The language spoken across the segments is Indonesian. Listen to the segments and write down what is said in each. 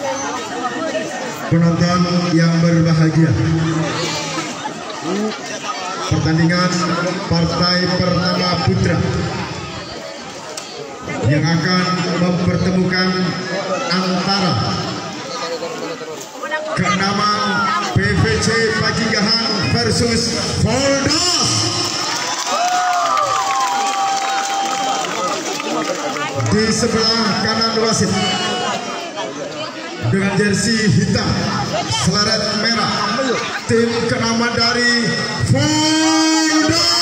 Penonton yang berbahagia, pertandingan partai pertama putra yang akan mempertemukan antara keenaman PVC Pajinggahan versus Voldas. Di sebelah kanan wasit dengan jersey hitam selaret merah, tim keenaman dari Voldas.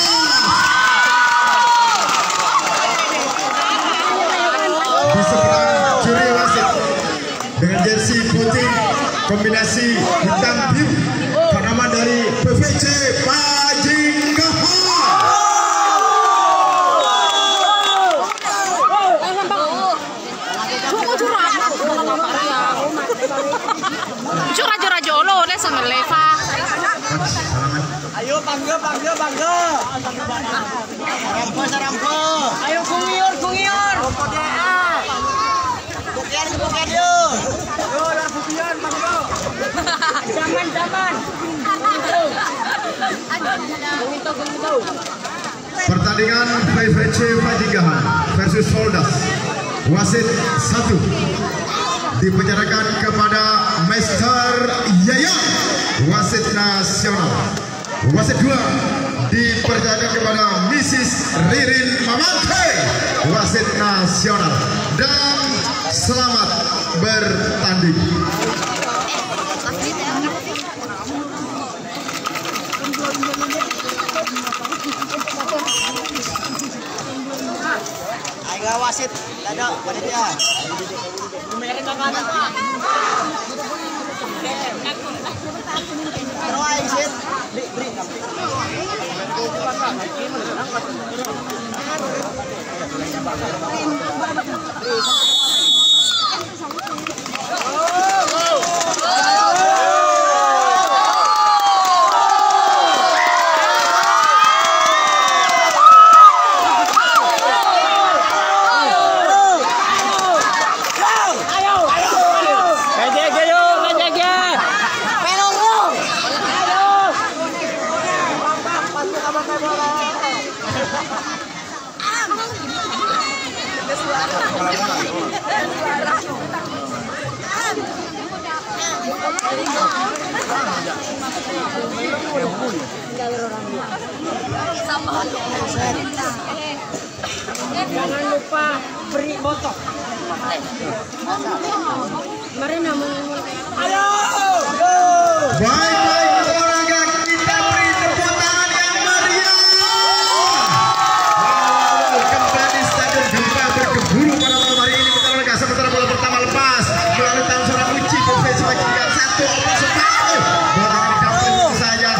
Di sebelah kiri wasit dengan jersey putih kombinasi hitam biru, keenaman dari PVC Pajinggahan. Rajo lo deh sama Leva. Ayo bangga. Sarampo. Ayo kungiur. Bukian yo. Yo lah bukian bangga. Zaman. Pertandingan PVC Pajinggahan versus Voldas. Wasit 1 dipenyerahkan kepada Master Yayang, wasit nasional. Wasit 2 dipercayakan kepada Mrs. Ririn Mamante, wasit nasional. Dan selamat bertanding. Ayo wasit, dadak panitia. Meron ka kanan pa. Pero ay sit, break. Jangan lupa beri botok. Mari namun. Ayo. Baik olahraga, kita beri tepuk tangan yang meriah. Kembali Stadion Gempa bergemuruh pada malam hari ini. Kita olahraga sementara bola pertama lepas melalui tangan seorang Uci PVC Pajinggahan 1-1. Bola yang didapat saja.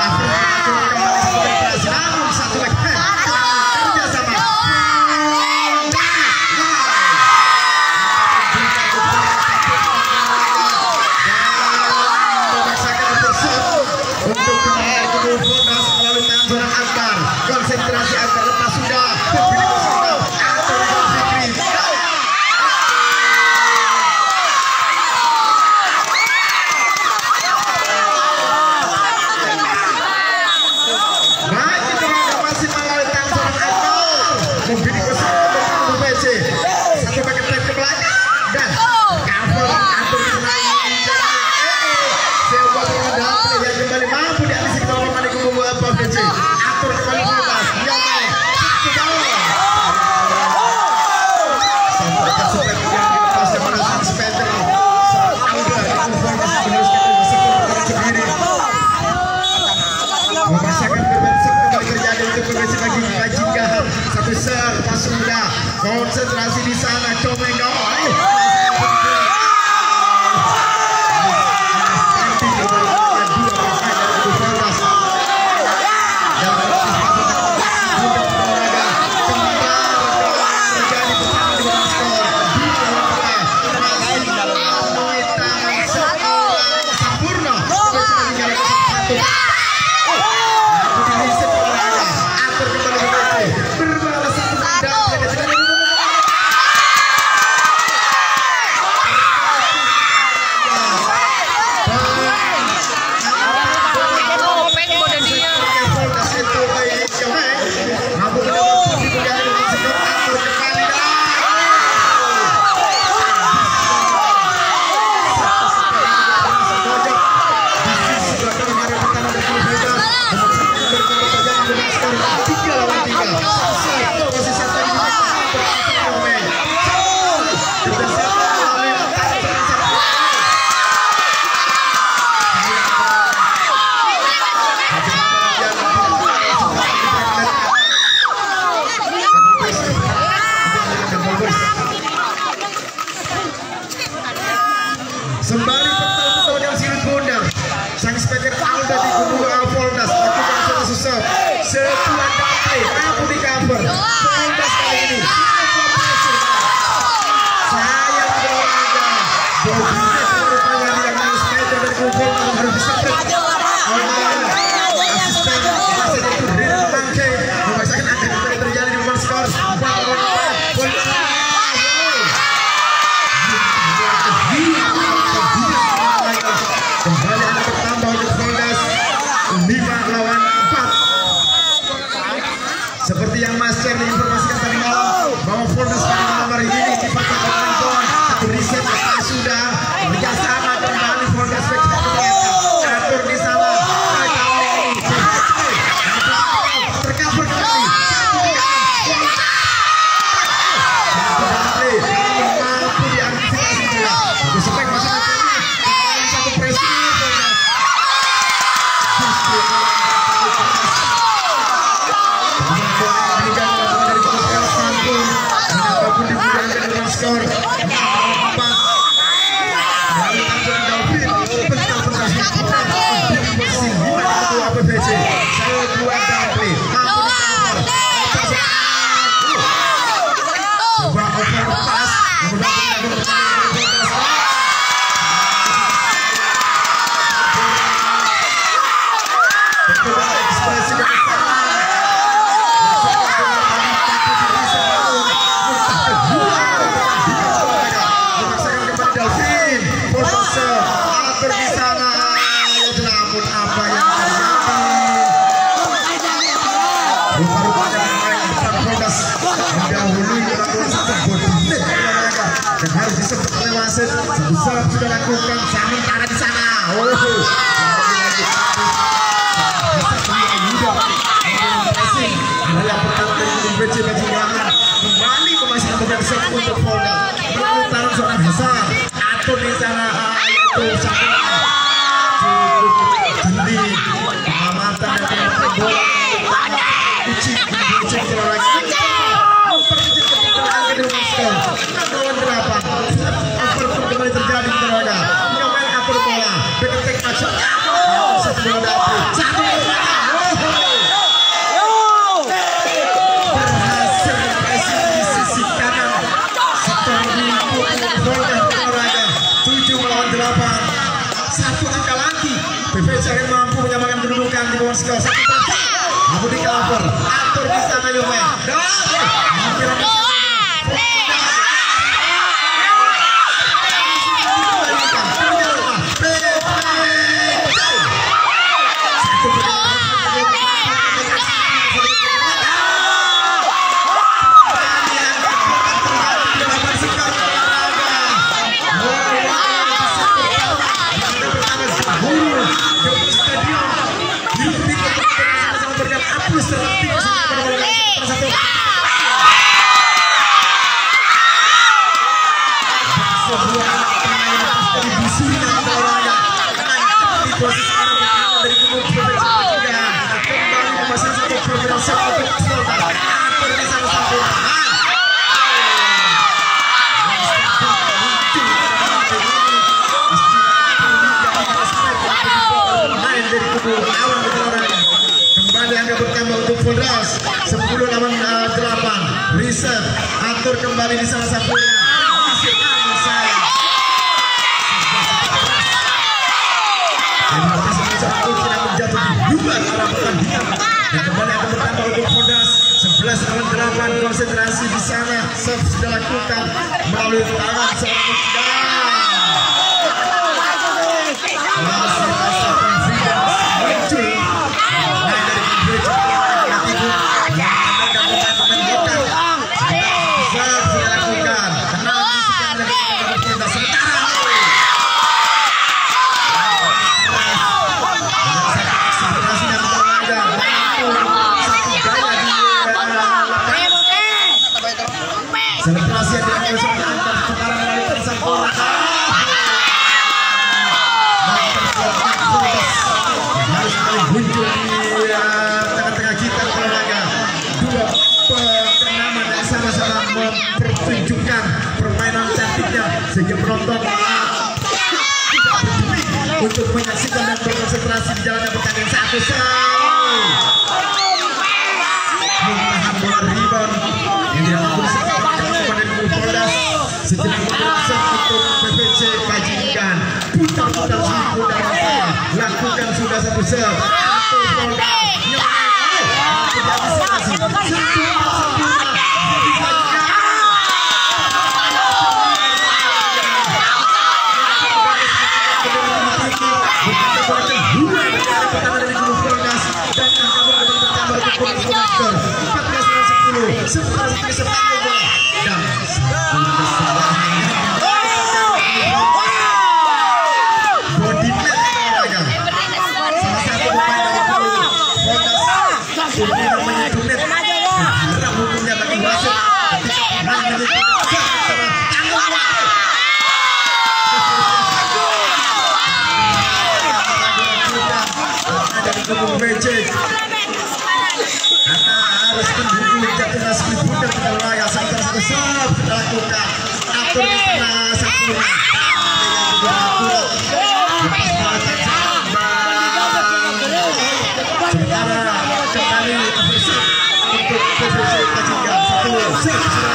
Konsentrasi agar lepas sudah terpilih positif atau Fikri. Baik, kita masih melalui tangan seorang Akbar membidik positif untuk PVC. Satu paket tag ke belakang dan cover atau menaiki sebuah perlawanan yang kembali mampu diambil kita oleh kubu PVC. Atur kembali bebas, Yamai satu bawah. Sampai ke supet yang dilepaskan pada sang sepeda. Angga meneruskan seperti sendiri. Memasakkan berbentuk kembali terjadi untuk PVC Pajinggahan. Satu ser, pas sudah konsentrasi di sana. Comengo. sembari betul-betul yang sirut bundar. Sang speaker Alda di kubu Alvoldas lakukan satu susah sebuah damai mampu di cover. Voldas kali ini saya berolahraga Bobina rupanya tidak mau speaker dari kubu Voldas harus disebut asisten asisten itu Rian Mangke memaksakan akan terjadi di luar skor. Kembali ada bertambah untuk Voldas 5 lawan 4. Seperti yang Mas Cer diinformasikan tadi malam bahwa Voldas pada malam hari ini dipakai oleh kawan satu riset sudah bekerjasama kembali Voldas atur di sana tercover kembali mampu diantisipasi spek masih satu presi skor 4 lalu tangan David APBC saya dua double coba overpass ekspresi atur di sana. Namun apa yang terjadi? Rupa-rupanya pemain depan Voldas mendahului lawan satu bodohnya olahraga dan harus disebut oleh wasit. Satu serve sudah lakukan sementara di sana. Adalah pertama dari BC Bajingan kembali memasang beban serve untuk Voldas melalui tangan seorang Hasan. Atur di sana yaitu Jandi pengamatan dan pengamatan bola uci kembali terjadi tenaga pemain atur bola beketek masuk satu bola satu berhasil di sisi kanan setelah Voldas olahraga 7 lawan 8 satu angka lagi PVC mampu menyamakan kedudukan di bawah skor 1-1. Mampu di cover atur di sana Yume kembali angka bertambah untuk Voldas 10 lawan 8 riset atur kembali di salah satunya tidak menjatuh di luar arah pertandingan dan kembali akan bertambah untuk Voldas 11 lawan 8 konsentrasi di sana serve sudah lakukan melalui tangan seorang selebrasi yang dilakukan antar sekarang melalui tersangkut untuk menyaksikan dan berkonsentrasi di jalannya pertandingan satu set. Menahan bola rebound yang dilakukan kepada Poldas. Sejenak berlangsung untuk PPC Bajingan. Putar-putar siku dan mata. Lakukan sudah satu set. Atau Poldas karena harus mendukung jatuhnya skrip bukan kita olahraga sampai satu serve kita lakukan atur di tengah sempurna sementara kembali ofensif untuk PPC Bajingan satu serve sudah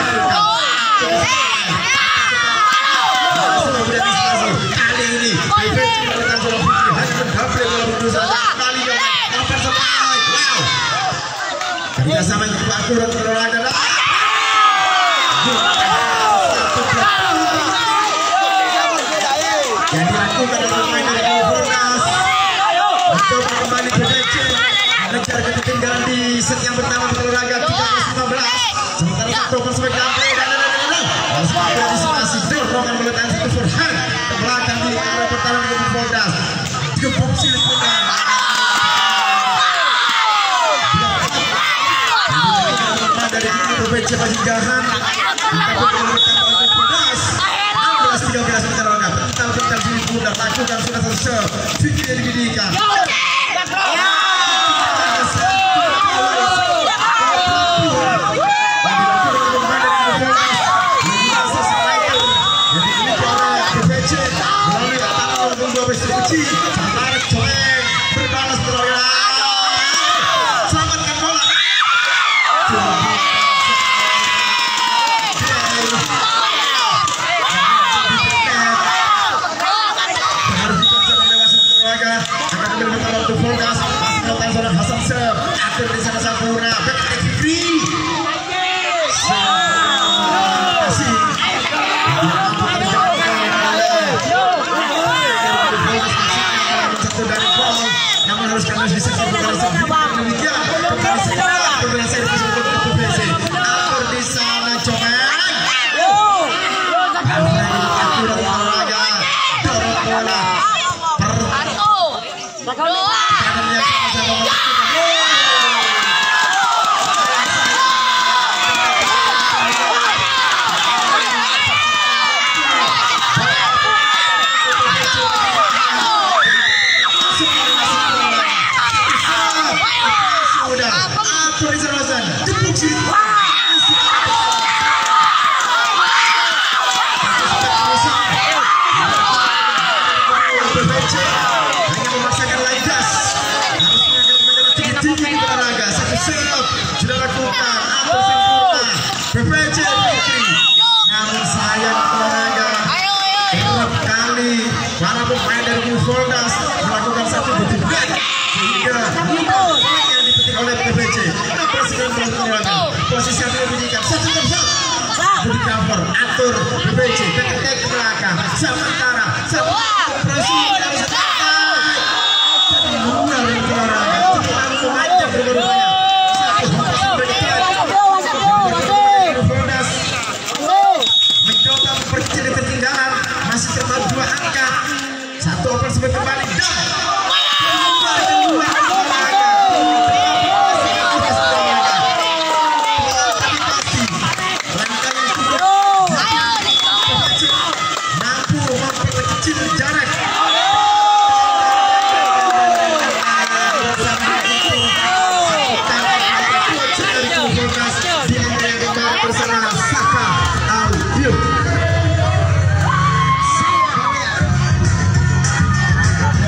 lakukan kali ini PPC melakukan sudah fikir hanya mendapatkan bola berusaha kali yang kita sama yang akurat berolahraga yang dilakukan oleh pemain dari Poldas untuk kembali ke DC mengejar ketinggalan di set yang pertama berolahraga 13-15 sementara satu sebagai gameplay dan langsung antisipasi dorongan meletakkan satu forehand ke belakang di arah pertahanan dari Poldas gebuk silik menang dari PPC Bajingan Poldas 16-13 sebentar lengkap bentar sini mudah lakukan sudah selesai fikir dididikan berbalas berolahraga selamatkan bola Poldas masih melakukan seorang Hasan Sep atur di sana sempurna back Fikri satu dari ball namun harus kandas di sisi demikian kembali servis untuk PPC atur di sana Comen akurat olahraga dorong bola sudah lakukan atau sempurna PPC Fikri namun sayang olahraga kerap kali para pemain dari Poldas melakukan satu butuh back sehingga yang dipetik oleh PPC presiden olahraga posisi yang diberikan satu tempat beri cover atur PPC back ke belakang sementara satu operasi dari satu olahraga terlalu memanjang berubah mencoba memperkecil ketinggalan masih terpaut 2 angka satu oper sebagai kembali dan mampu memperkecil jarak bersama Saka Al-Yub.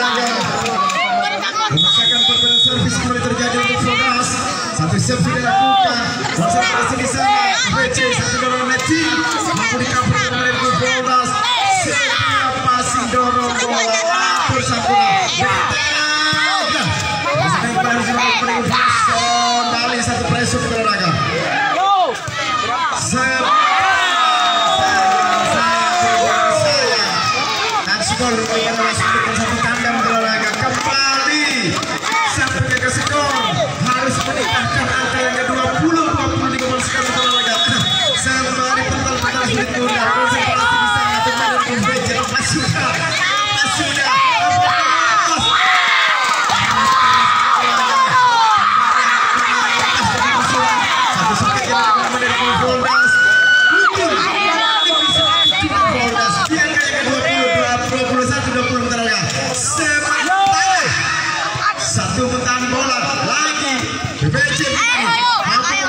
Raga. Memasakan perbedaan servis kembali terjadi untuk Flodas. Satu serve sudah dilakukan. Konsentrasi di sana. VC satu dorong netting. Mampu dikapur oleh Flodas. Setelah passing dorong bola bersambung. Masih pada Sondali satu pressure ke Raga. Dan skor kepada masuk satu tandang olahraga kembali sampai ke skor harus meningkatkan angka yang ke-20 di gol sekali olahraga. Sembari pental sulit tunda konsentrasi di sana teman VC sudah satu mentan bola lagi BPC mampu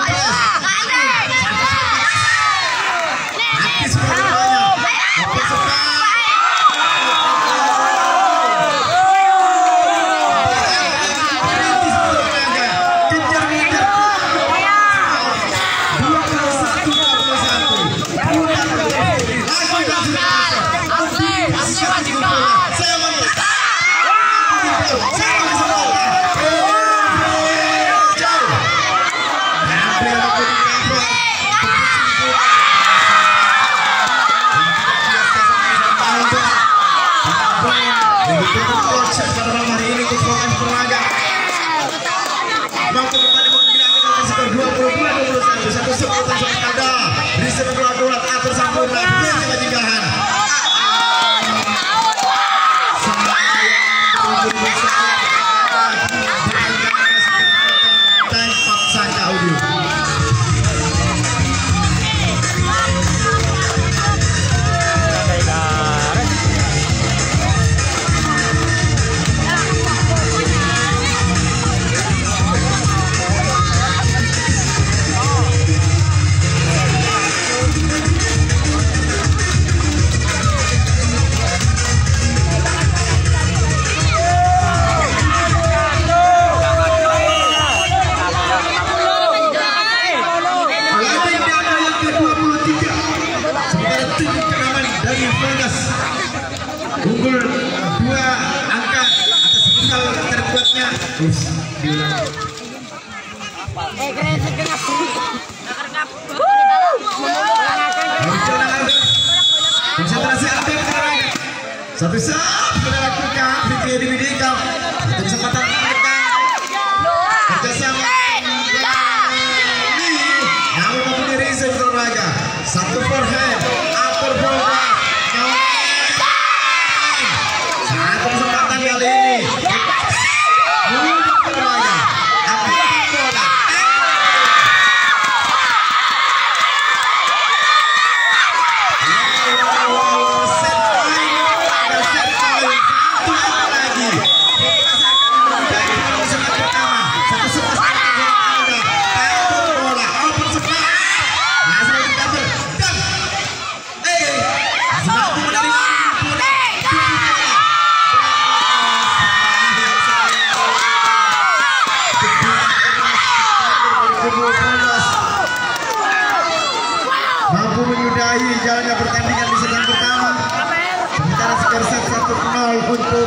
unggul 2 angka atas bekal terkuatnya. Konsentrasi Abel satu saat sudah lakukan Fikri dibidikan satu kesempatan mereka kerjasama namun mampu diri olahraga satu forehand upper bola satu kesempatan kali ini mampu menyudahi jalannya pertandingan di set yang pertama. Sementara skor set 1-0 untuk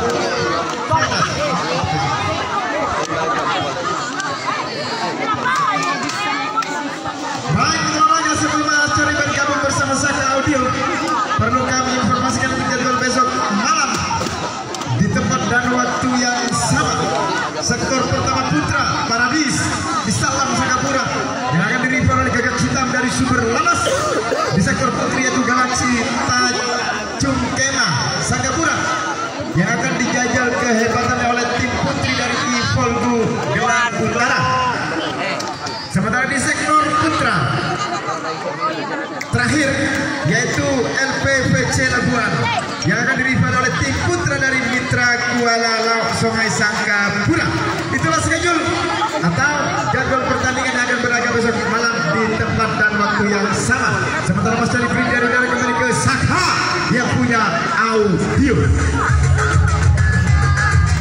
baik olahraga. Sebelum acara bergabung bersama Saka Audio, perlu kami informasikan untuk jadwal besok malam di tempat dan waktu yang sama. Sektor pertama putra Paradis di Salam Sakapura yang akan dirival oleh Gagak Hitam dari Sumber Lanas. Di sektor putri yaitu Galaksi Tanjung Kemah Sakapura yang akan dijajal kehebatannya oleh tim putri dari Ivolgu Gelang Utara. Sementara di sektor putra terakhir yaitu LPVC Labuan yang akan dirival oleh tim putra dari Mitra Kuala Laut Songai Sangkapura. Itulah schedule atau jadwal pertandingan yang akan berlaga besok malam di tempat dan waktu yang sama. Sementara Mas Cali Free dari udara kembali ke Saka yang punya audio.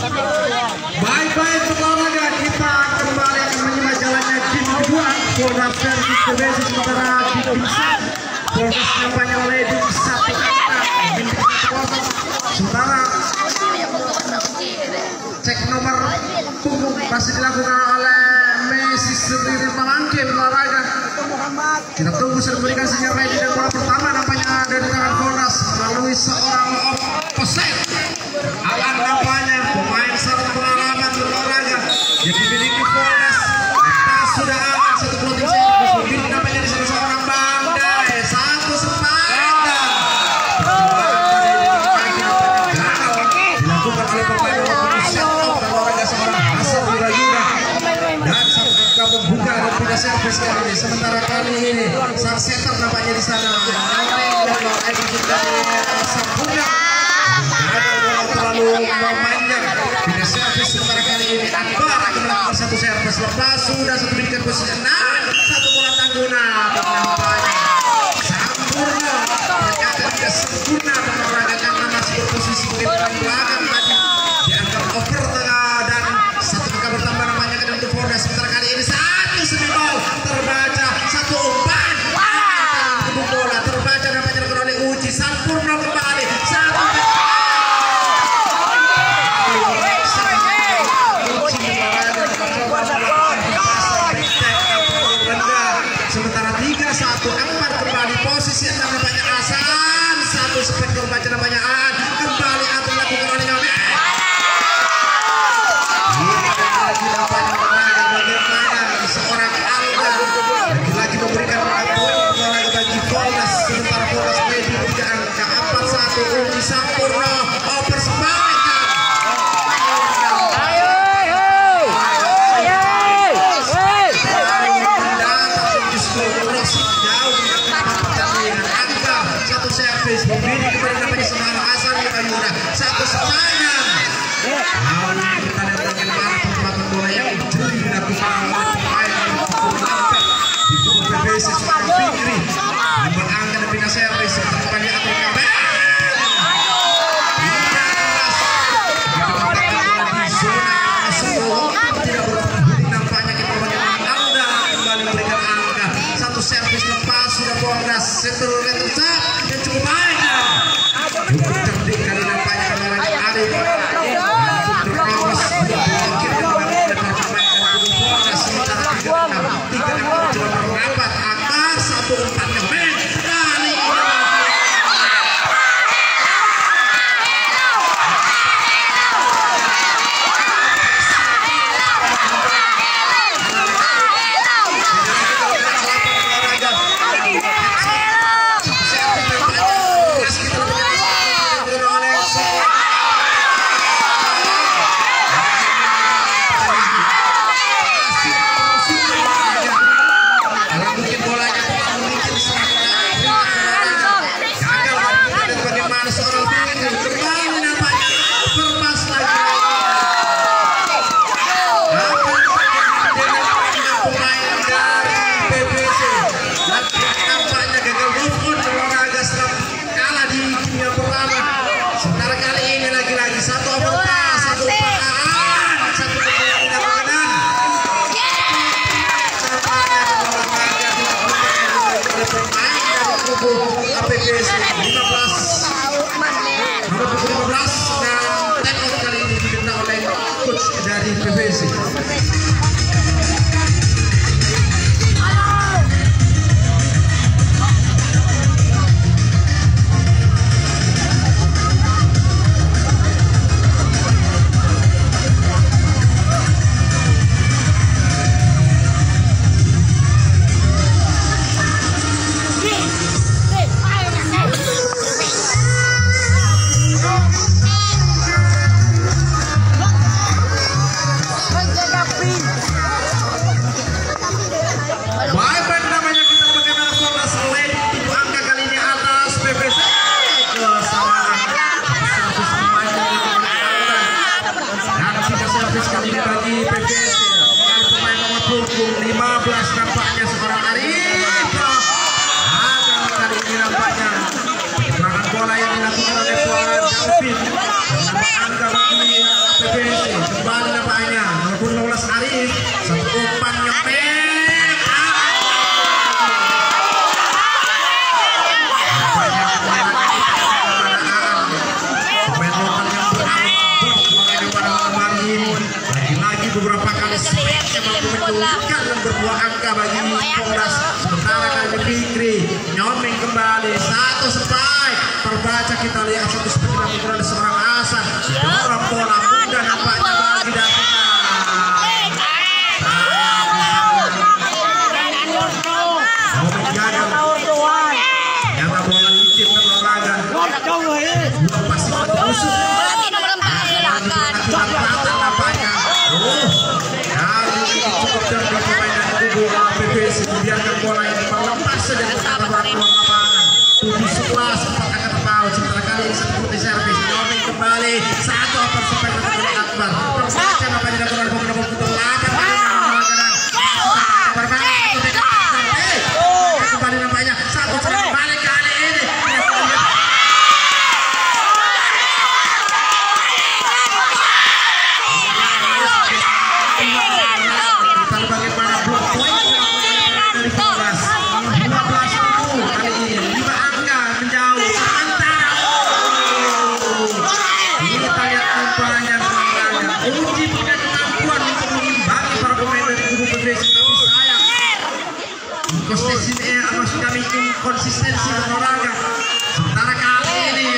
Baik-baik olahraga, kita kembali akan menyimak jalannya game kedua Polres versus PBSI. Sementara di tim Polres nampaknya leading 1-0. Sementara cek nomor punggung masih dilakukan oleh Messi sendiri melangkah olahraga. Kita tunggu memberikan sinyal ready dan bola pertama nampaknya dari tangan Polres melalui seorang offside. Alan nampaknya pemain sangat pengalaman berolahraga yang dimiliki Polres. Kita sudah aman satu clothing service berdiri nampaknya di sana seorang Bandai satu sepadan. Dilakukan oleh pemain nomor set off dan olahraga seorang Hasan Wirayuna dan sang angka membuka dan pindah servis kali ini. Sementara kali ini sang setter nampaknya di sana terlalu memanjang pindah servis. Sementara kali ini Akbar akan melakukan satu servis lepas sudah satu bidikan posisi 6 satu bola tangguna nampaknya sempurna berkata tidak sempurna olahraga karena masih berposisi sebagai belakang tadi dianggap over tengah dan satu angka bertambah namanya ke untuk Polres. Sementara kali ini satu semifinal terbaca satu umpan bola terbaca nampaknya oleh Uji sempurna kembali satu sementara 3-1 Akbar kembali posisi 6 nampaknya Hasan satu spek terbaca nampaknya Aan kembali atau dilakukan oleh Nyonya lagi nampaknya bagaimana seorang Alda lagi memberikan olahraga bagi Polres. Sementara Polres Lady di angka 4-1 Uji sempurna over sebalikkan servis memberi kepada namanya seorang Hasan Wirayuna satu serangan. Kita lihat bagaimana perbuatan bola yang jeli dilakukan oleh pemain di kubu PBSI seorang Fikri nomor angka dan pindah servis terbuka di atasnya di zona seluruh tidak berpenghuni nampaknya kita bagaimana Anda kembali memberikan angka satu servis lepas sudah Polres setel retrusak yang cukup baik cukup cerdik kali nampaknya kemarin Arif terkawas berpikir dan Polres sementara 3-6 coba merapat atas satu umpan kemen kali dari PBSI. Kali ini bagi PBSI dengan pemain nomor punggung 15 nampaknya seorang Arif akan kali ini nampaknya serangan bola yang dilakukan oleh Fuad David menambah angka bagi PBSI membuka nomor 2 angka bagi Polres. Sementara kali Fikri nyoming kembali satu spike. Terbaca kita lihat satu spike dilakukan oleh seorang Hasan. Dorong bola mudah nampaknya bagi Davina. Gagal. Nyata bola licin dan olahraga. Dua pasti musuh. Cukup dari pemain dari kubu PPS membiarkan bola yang lepas saja ke ruang lapangan. 7-11 sempat akan terpaut. Sementara kali ini satu putih servis nyoming kembali satu upper sampai ke Akbar. Terbaca nampaknya dapat bola lapan kembali nampaknya satu serang balik kali ini. Bagaimana blok poin dari Polres 15 kali ini 5 angka menjauh. Sementara ini kita lihat tampaknya uji punya kemampuan untuk mengimbangi para pemain dari kubu PPS, tapi sayang konsistensi olahraga. Sementara kali ini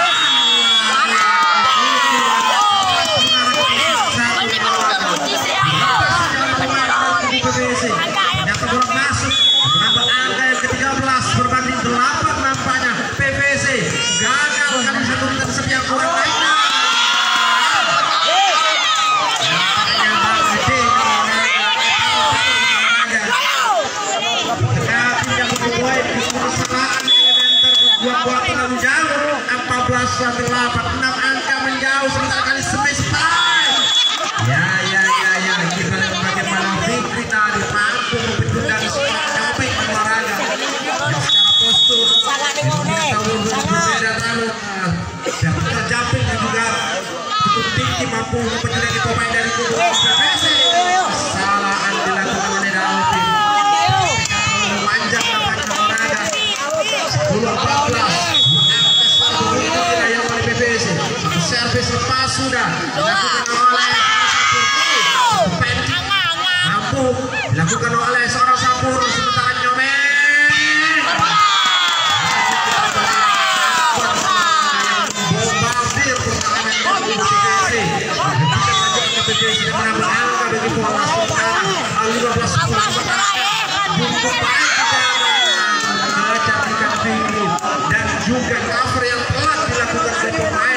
ternyata bola masuk menambah angka yang ke-13 berbanding 8 nampaknya. PVC gagal kali satu tersebut yang kurang baik. Buat terlalu jauh 14-8 6 angka menjauh. Sebentar kali semestai. Ya kita lihat bagaimana Fikri tadi mampu membentuk dari seorang nyoping olahraga yang secara postur berbeda terlalu dan terjumping juga cukup tinggi, mampu membentuk pemain dari kubu PPS. Kesalahan dilakukan oleh Daudi. Memanjang nampaknya olahraga 10-14 yang oleh PPS. Servis lepas sudah dilakukan oleh dilakukan oleh seorang Sampurno. Sementara nyomeng bombardir pertahanan PPS dan menambah angka bagi Polres. Sementara 15 dan juga cover yang telah dilakukan oleh pemain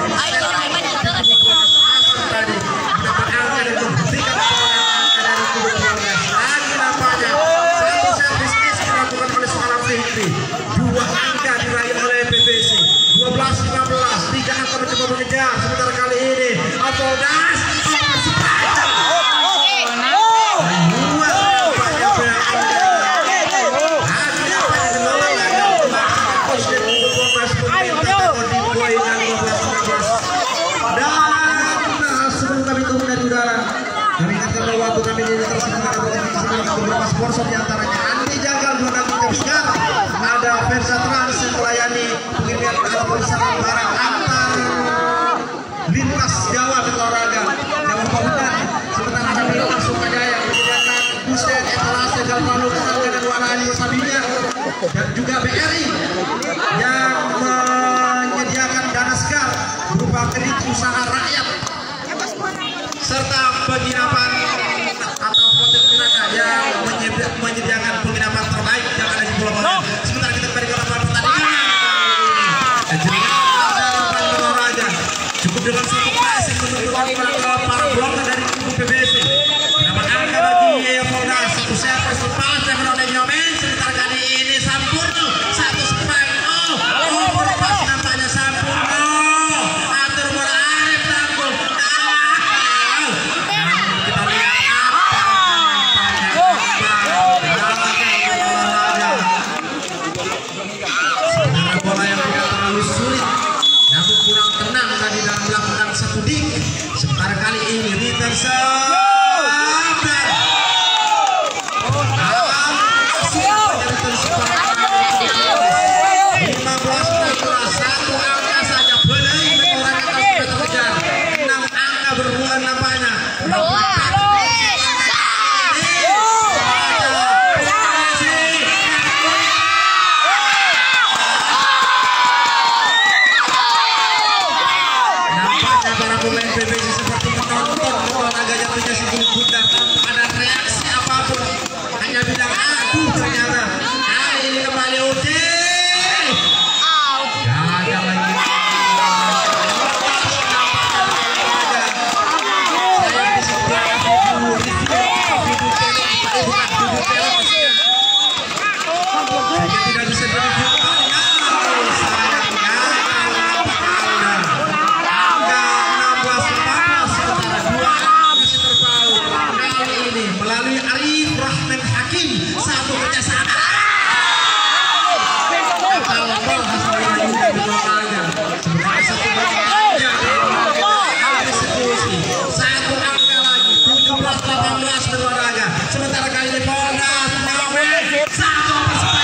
tadi mendapat angka dan membuktikan dari kubu Polres. Lagi nampaknya satu servis dilakukan oleh seorang Fikri. 2 angka diraih oleh PPC. 12-15 3 angka mencoba mengejar. Sementara kali ini Apoldas beberapa sponsor diantaranya Andi Jagal, ada Versa Trans yang melayani pengiriman alat perpustakaan barang antar lintas Jawa dan olahraga Jawa Pautan. Sementara ada Lintas Sukajaya menyediakan buset etalase Galvano Kesangga dan Warani Sabinya, dan juga BRI yang menyediakan dana skar berupa kredit usaha rakyat serta penginapan atau hotel Pirata yang menyediakan penginapan terbaik yang ada di Pulau Bawang. Sementara kita kembali ke lapangan pertandingan. Olahraga cukup dengan satu pas yang menentukan para blogger dari kubu PBC. Dapat angka bagi Polres, satu servis lepas yang oleh Nyomen. Sementara kali ini Sampurno satu spike. Lepas nampaknya Sampurno atur bola Arif tanggung. Kita lihat bola yang tidak terlalu sulit, namun kurang tenang tadi dalam melakukan satu dik. Sementara kali ini Ritter satu angka saja belum mengurangi atas kejar 6 angka berulang nampaknya. Nampaknya para pemain PBC seperti menonton olahraga jatuhnya si Bundar tanpa ada reaksi apapun, hanya bilang aduh. Ternyata kali ini kembali Ude gagal lagi. Tidak bisa melalui Arif Rahman Hakim, satu kerjasama satu angka lagi 17-18 berolahraga. Sementara kali ini Poldas satu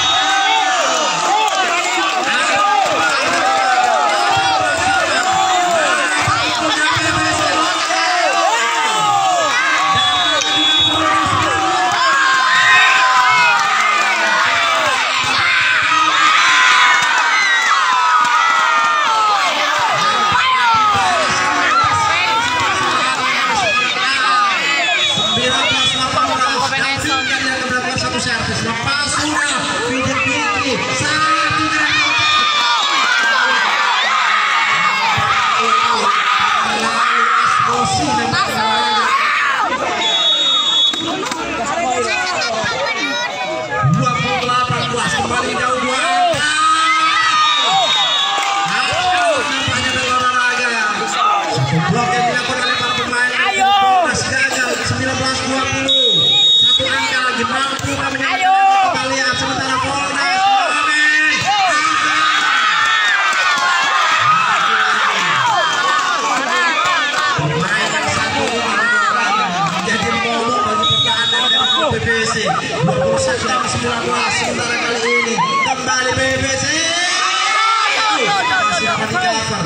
BBC 21-19. Sementara kali ini kembali BBC masih dapat di-cover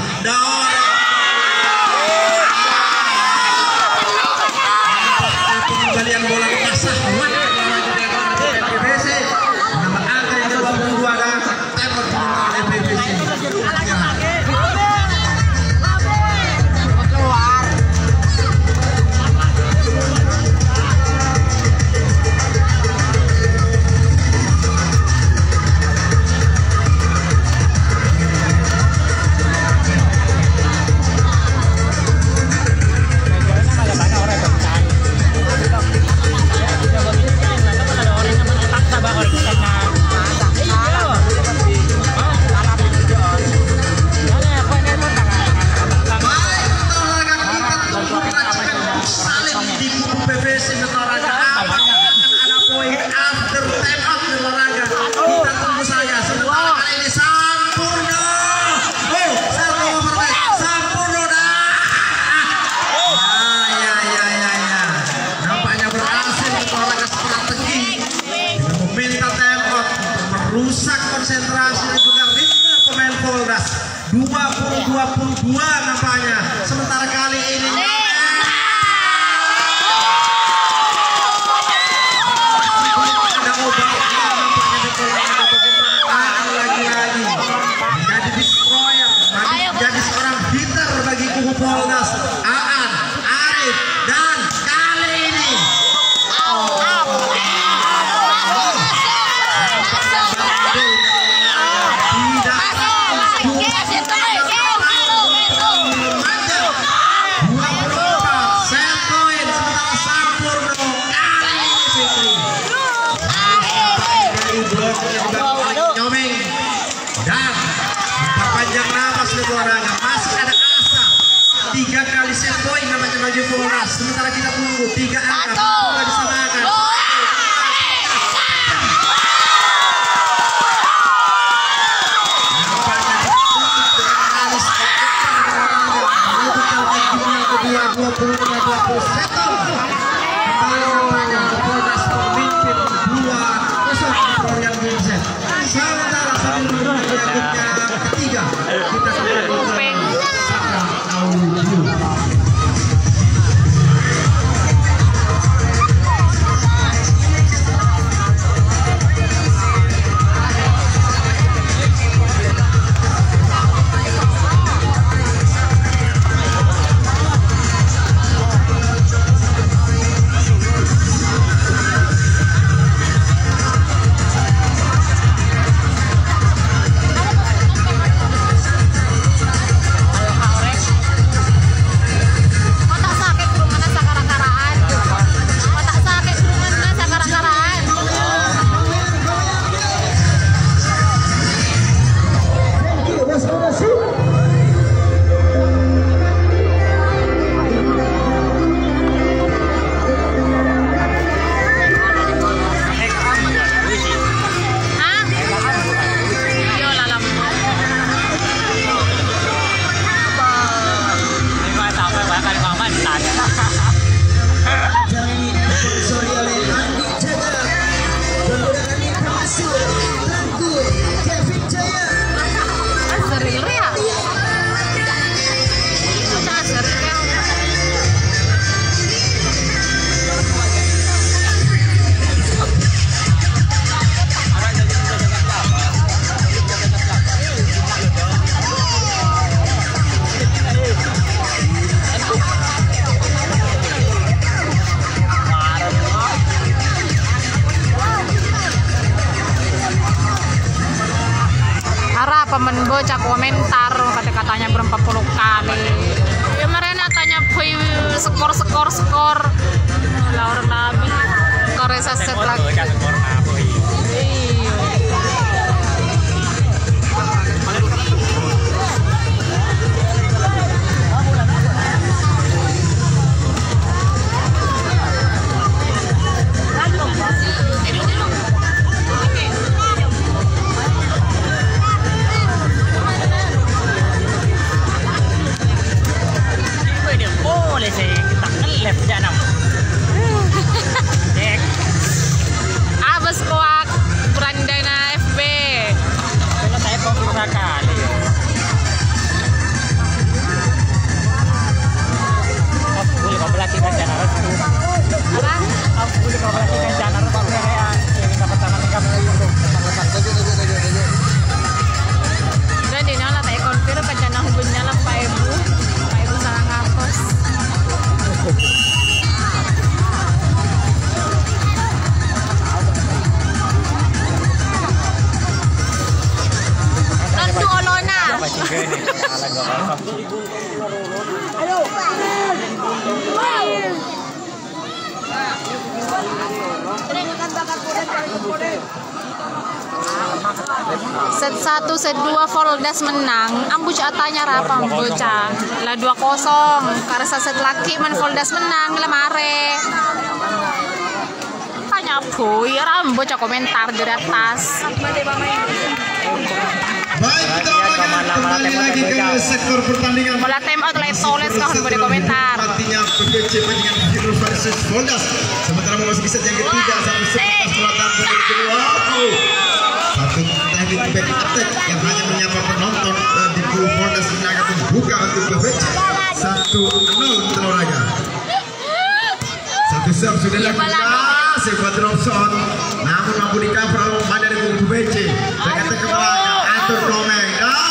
pengembalian bola pasah BBC nomor angka yang 22 dan tempat pengembalian BBC. Rusak konsentrasi dan juga ritme pemain Poldas 20-22 nampaknya. Sementara kali ini lagi-lagi jadi destroyer, jadi seorang hitter bagi kubu Poldas. Aan, Arif, dan kali ini dan perpanjang nafas berolahraga, masih ada asa 3 kali set point namanya bagi Poldas. Sementara kita tunggu 3 angka bola disamakan. Poldas memimpin 2-0 sementara sambil berikutnya ketiga kita kembali ke baca komentar kata-katanya berapa puluh kali. Ya mereka tanya skor Laura Nabi Koresa set lagi. Boleh saya kita ngelep janam. Abas kuak Brandana FB. Kalau saya kok bisa kali. Aku boleh kau belakang jangan restu. Apa? Aku boleh kau belakang jangan restu. Kayak yang dapat tangan kamu itu. Dan di nala tak konfir kacana hubungnya lah Pak Ibu salah ngapus. Randu olona. Set 1, set 2 Voldas menang. Ambuc atanya rapa bocah. Lah 2-0. Karena set laki men Voldas menang lah mare. Tanya boy, ram bocah komentar dari atas. Baik, kita kembali lagi ke sektor pertandingan. Bola time out lah toles kau boleh komentar. Artinya PPC pertandingan Hero versus Voldas. Sementara memasuki set yang ketiga, satu set selatan dari kedua. Satu teknik back attack yang hanya menyapa penonton di kubu Voldas ini akan membuka untuk PPC. 1-0 terolaga. Satu serve sudah dilakukan. Sebuah drop shot. Namun mampu di-cover oleh pemain dari kubu PPC. Back attack ke belakang. Atur Komeng.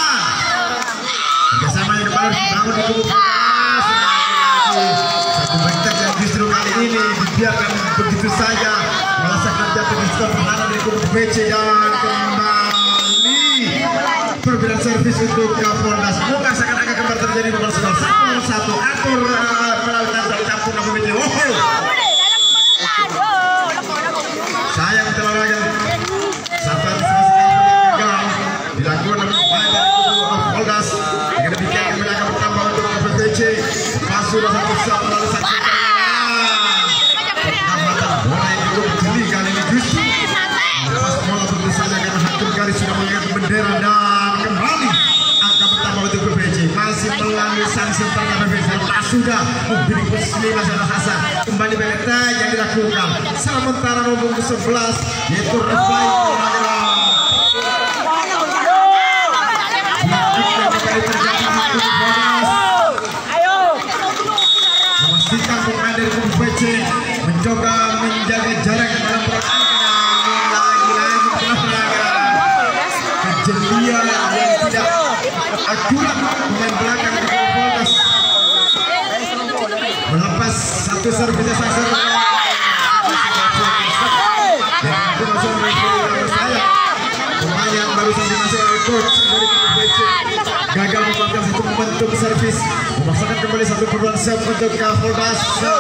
Bersama yang kembali dibangun di kubu Voldas. Satu back attack yang justru kali ini dibiarkan begitu saja. Merasakan jatuh di skor pertahanan dari kubu PPC dan kembali perbedaan servis untuk Voldas. Bukan seakan-akan kembali terjadi nomor 1-1 atur melalui dari campur nomor PPC. Sayang terlalu sampai gagal dilakukan oleh pemain dari kubu Voldas. Dengan demikian kemenangan akan bertambah untuk PPC. Masuk dalam satu set melalui satu pengamatan bola yang cukup jeli kali ini justru lepas bola tentu saja karena hakim garis sudah mengangkat bendera dan kembali angka bertambah untuk PPC. Masih melalui sanksi pertama PPC lepas sudah memberi posisi Masalah Hasan kembali berita yang dilakukan sementara nomor 11 yaitu Rafai memastikan pemain dari kubu PPC mencoba menjaga jarak dalam pertandingan lagi-lagi kejelian yang tidak akurat pemain belakang di kubu Voldas melepas satu servisnya Sasar dan itu masuk oleh saya pemain yang barusan dimasuk oleh coach dari kubu PPC gagal memanfaatkan satu momentum servis memaksakan kembali satu peluang serve untuk Voldas.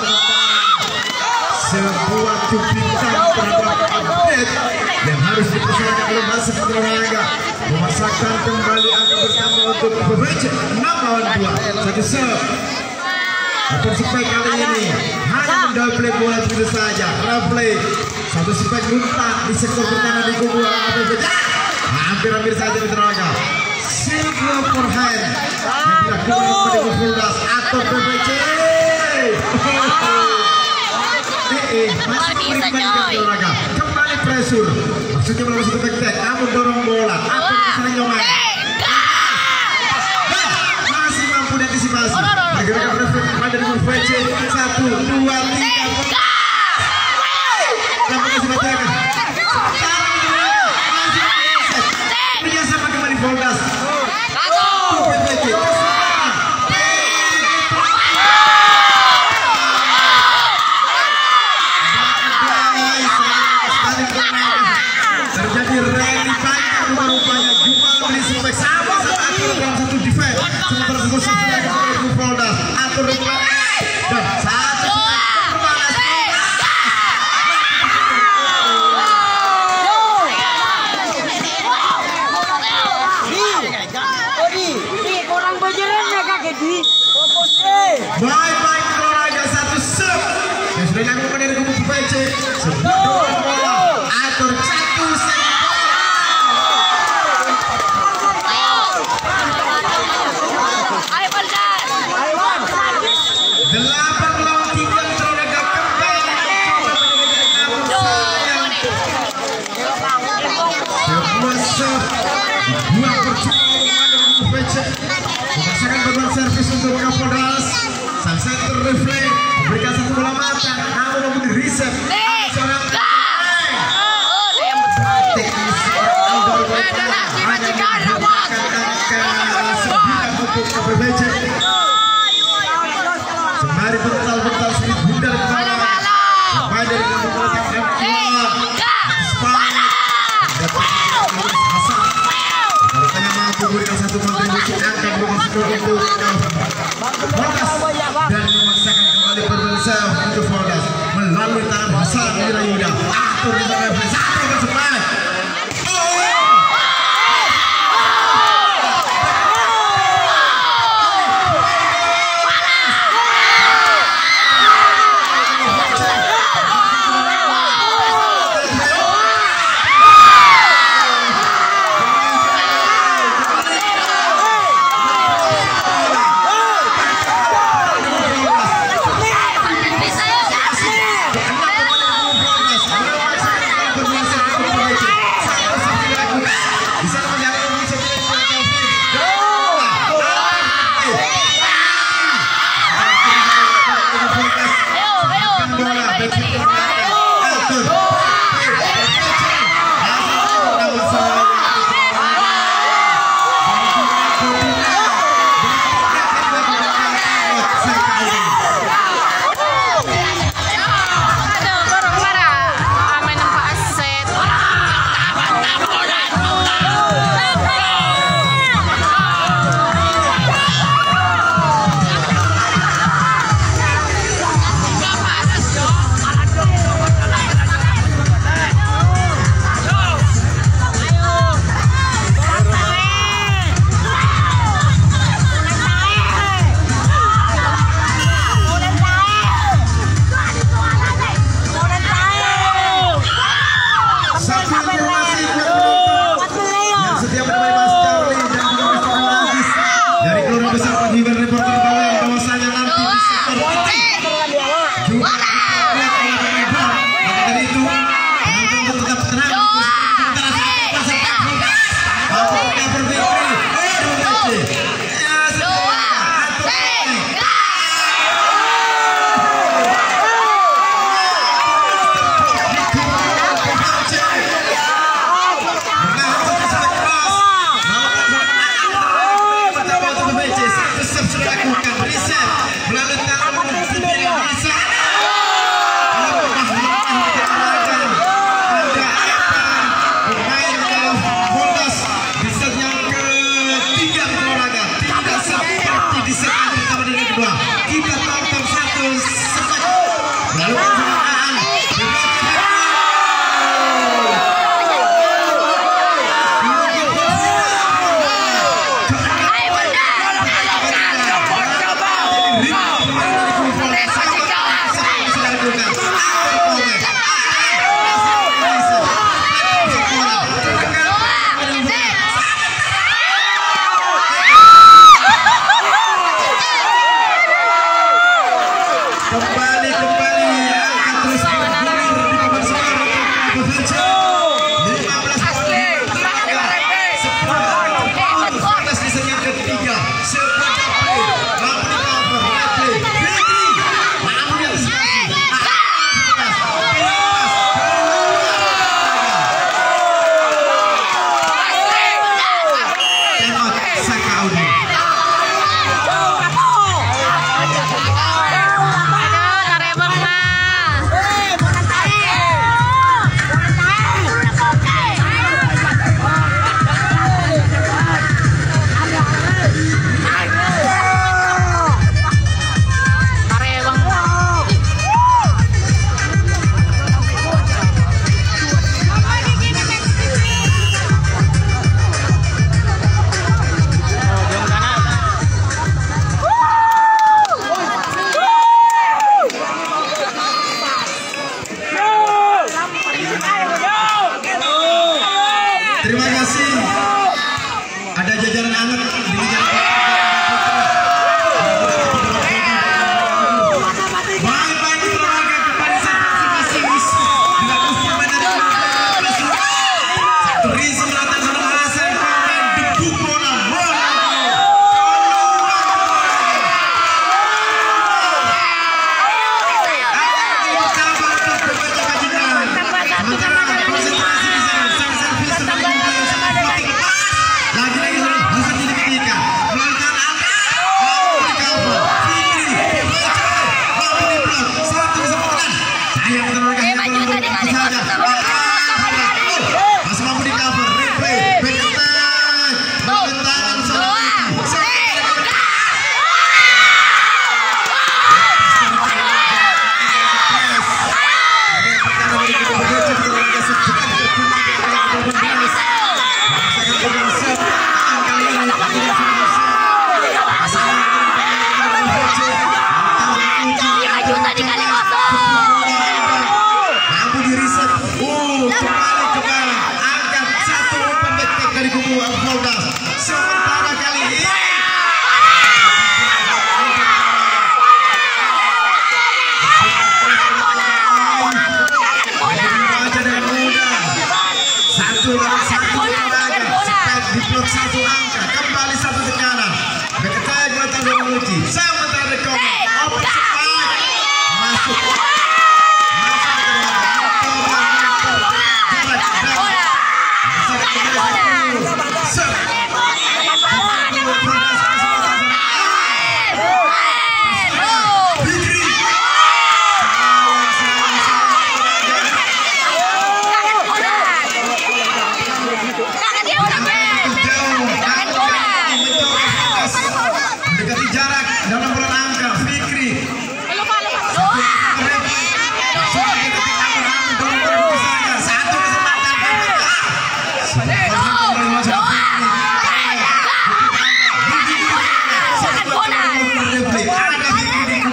Sebuah cuplikan terhadap update yang harus dipersilakan oleh masuk ke olahraga memaksakan kembali angka bertambah untuk PPC 6-2 satu serve. Atur spek kali ini hanya mendouble bola begitu saja. Replay satu spek muntah di sektor pertahanan di kubu PPC. Hampir-hampir saja di olahraga. Single forehand yang dilakukan oleh Voldas atau PPC. Masih berikan olahraga kembali pressure maksudnya melakukan satu back tag namun dorong bola atau misalnya nyomai masih mampu diantisipasi pergerakan refleks pada dari PPC 1, 2, 3 lampung kasih bacakan kerjasama kembali Voldas PPC terjadi rally panjang rupanya Jumal beli sampai sama atur dan satu Orang bajarannya kakek di. baik olahraga satu set yang sudah dilakukan dari kubu PC sebelum bola atur satu set delapan lawan tiga olahraga kembali sebuah set dibuang percuma dari kubu PC memasangkan beban servis untuk Kapolres. Sang center refleks memberikan satu bola matang, namun di reset seorang teknis Aldo hanya menggunakan angka 9 untuk KPBC. Sembari bental-bental sedikit bundar ke bawah, kembali dari menggunakan dari tengah mampu memberikan satu kontribusi angka berupa skor untuk Fordas dan memaksakan kembali berbelsa untuk Fordas melalui tangan besar Wira Yuda atur di bawah refleks satu bersepai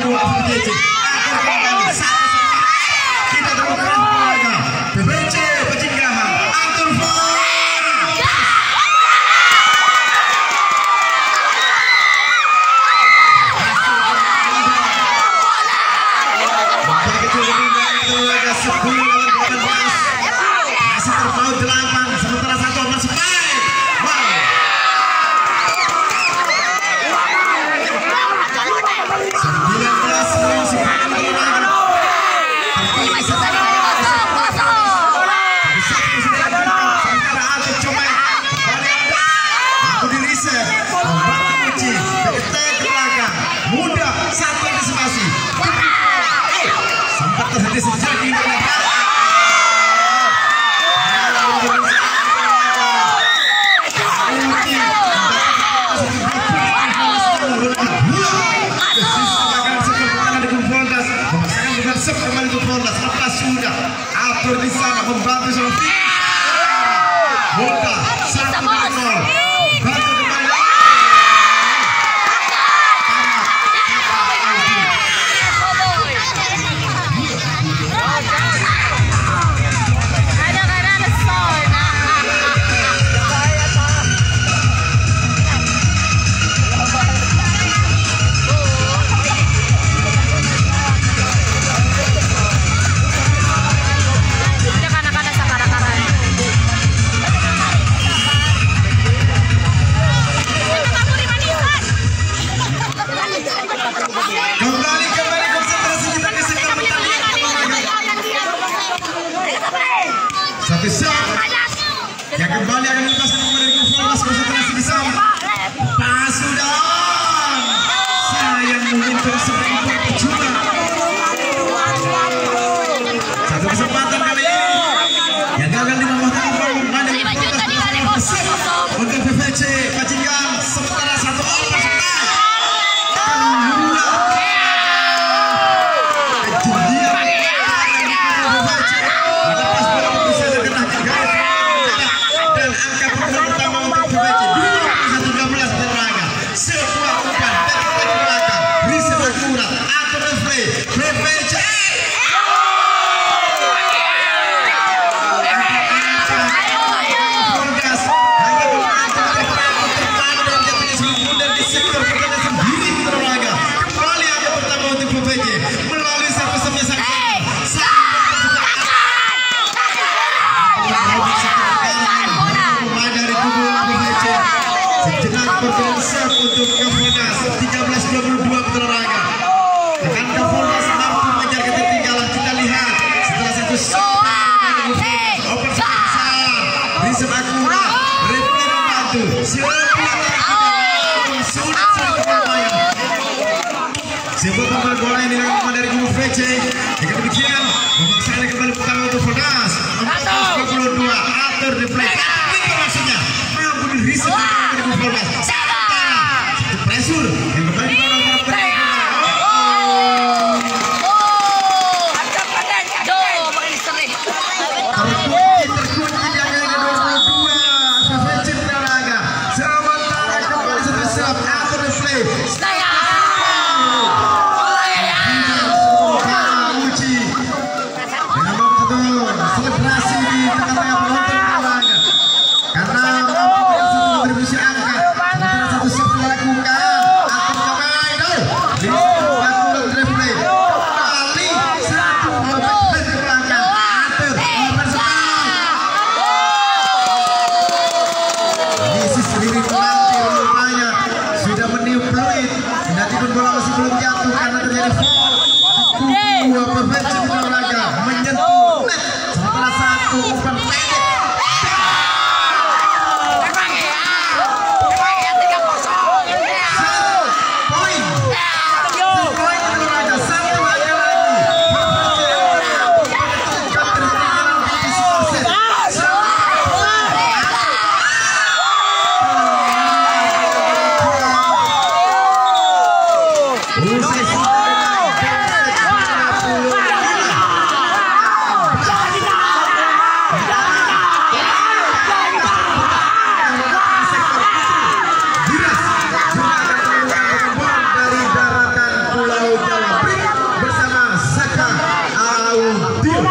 dua PBC. Akan kembali satu semangat. Kita temukan olahraga PBC Pecinggahan atur masih terpaut 8 sementara 1 masih baik. Mudah satu antisipasi sempat terhenti sejak di kembali ke Poldas lepas sudah atur di sana membantu Sofi bola 1-0 bantu kembali satu shot yang kembali akan dilepaskan dari Kufulas konsentrasi di sana pas sudah sayang mungkin tersebut percuma satu kesempatan kali ini yang gagal dimanfaatkan untuk PVC Pacinggan sementara 1-0 bergerak untuk Kapolres 13-22 berolahraga. Akan Kapolres mampu mengejar ketertinggalan. Kita lihat setelah satu shot open besar bisa akurat replay membantu sulit bermain sebuah pemain bola yang dilakukan dari Kubu VC. Jika demikian memaksakan kembali pertama untuk Poldas 42 atur replay maksudnya mampu dirisik dari Kubu Poldas pressure yang kembali selebrasi di tengah-tengah penonton olahraga karena kontribusi angka satu set dilakukan akan pemain dilakukan replay kali satu memperbaiki ke belakang atur misi sendiri menanti rupanya sudah meniup peluit kendati pun bola masih belum jatuh karena terjadi foul dua pemain olahraga menyentuh net sementara satu umpan pendek Jawa Break bersama Saka Audio.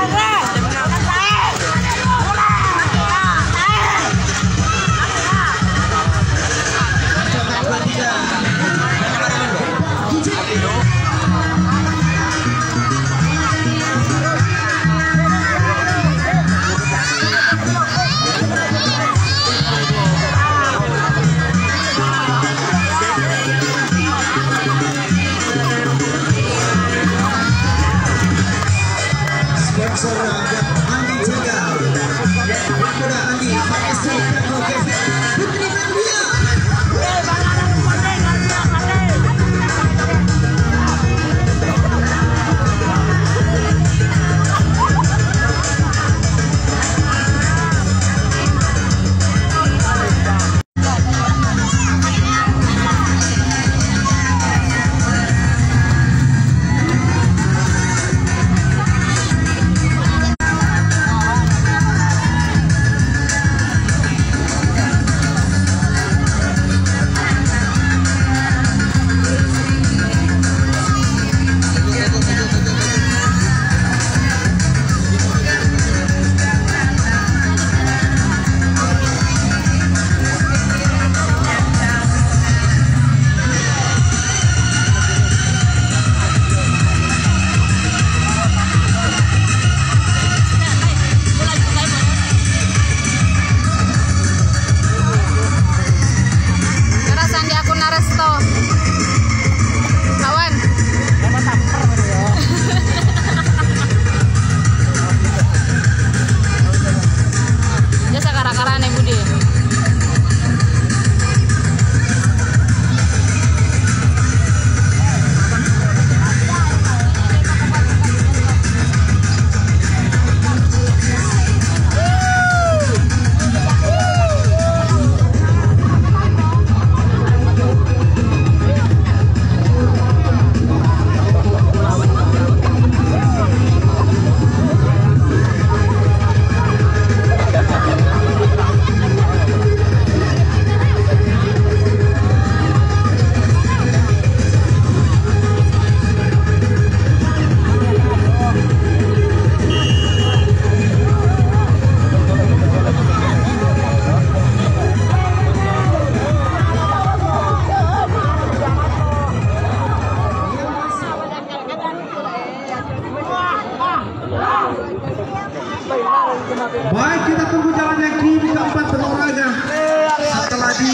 Baik, kita tunggu jalannya game keempat berolahraga. Setelah di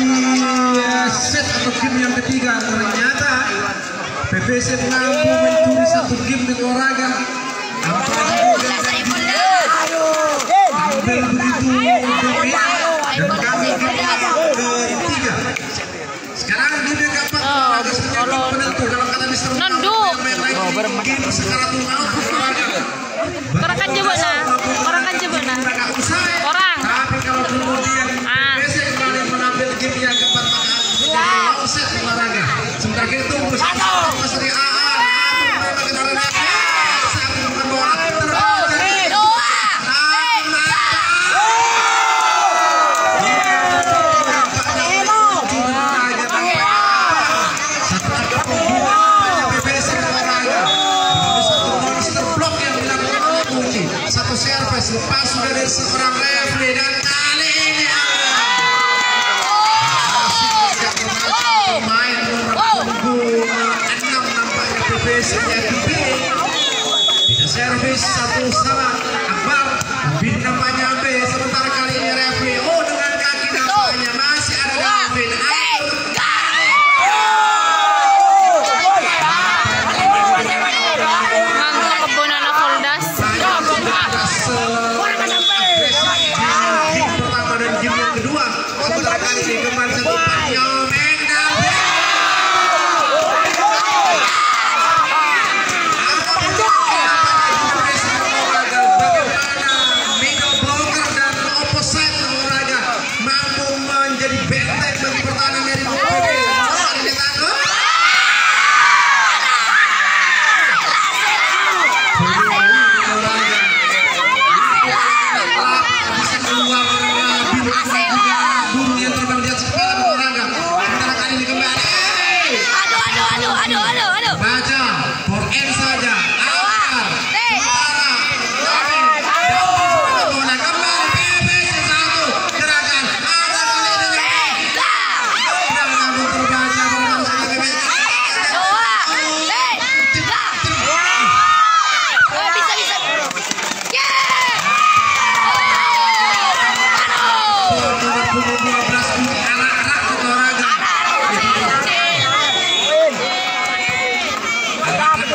set atau game yang ketiga, ternyata PPC mampu mencuri satu game di olahraga. Ambil begitu dan kami ketiga. Sekarang game yang keempat berolahraga penentu dalam kata Mister game sekarang olahraga. Orang kan coba nah, orang. Tapi kalau kemudian PPC kembali mengambil game yang keempat maka set olahraga. Sebentar kita tunggu Sri Aan. Satu servis lepas sudah dari seorang referee dan kali ini pemain nomor 6 nampaknya PPC JTB tidak servis satu sama Akbar bin nampaknya B sementara kali ini referee dengan kaki nampaknya masih ada Gavin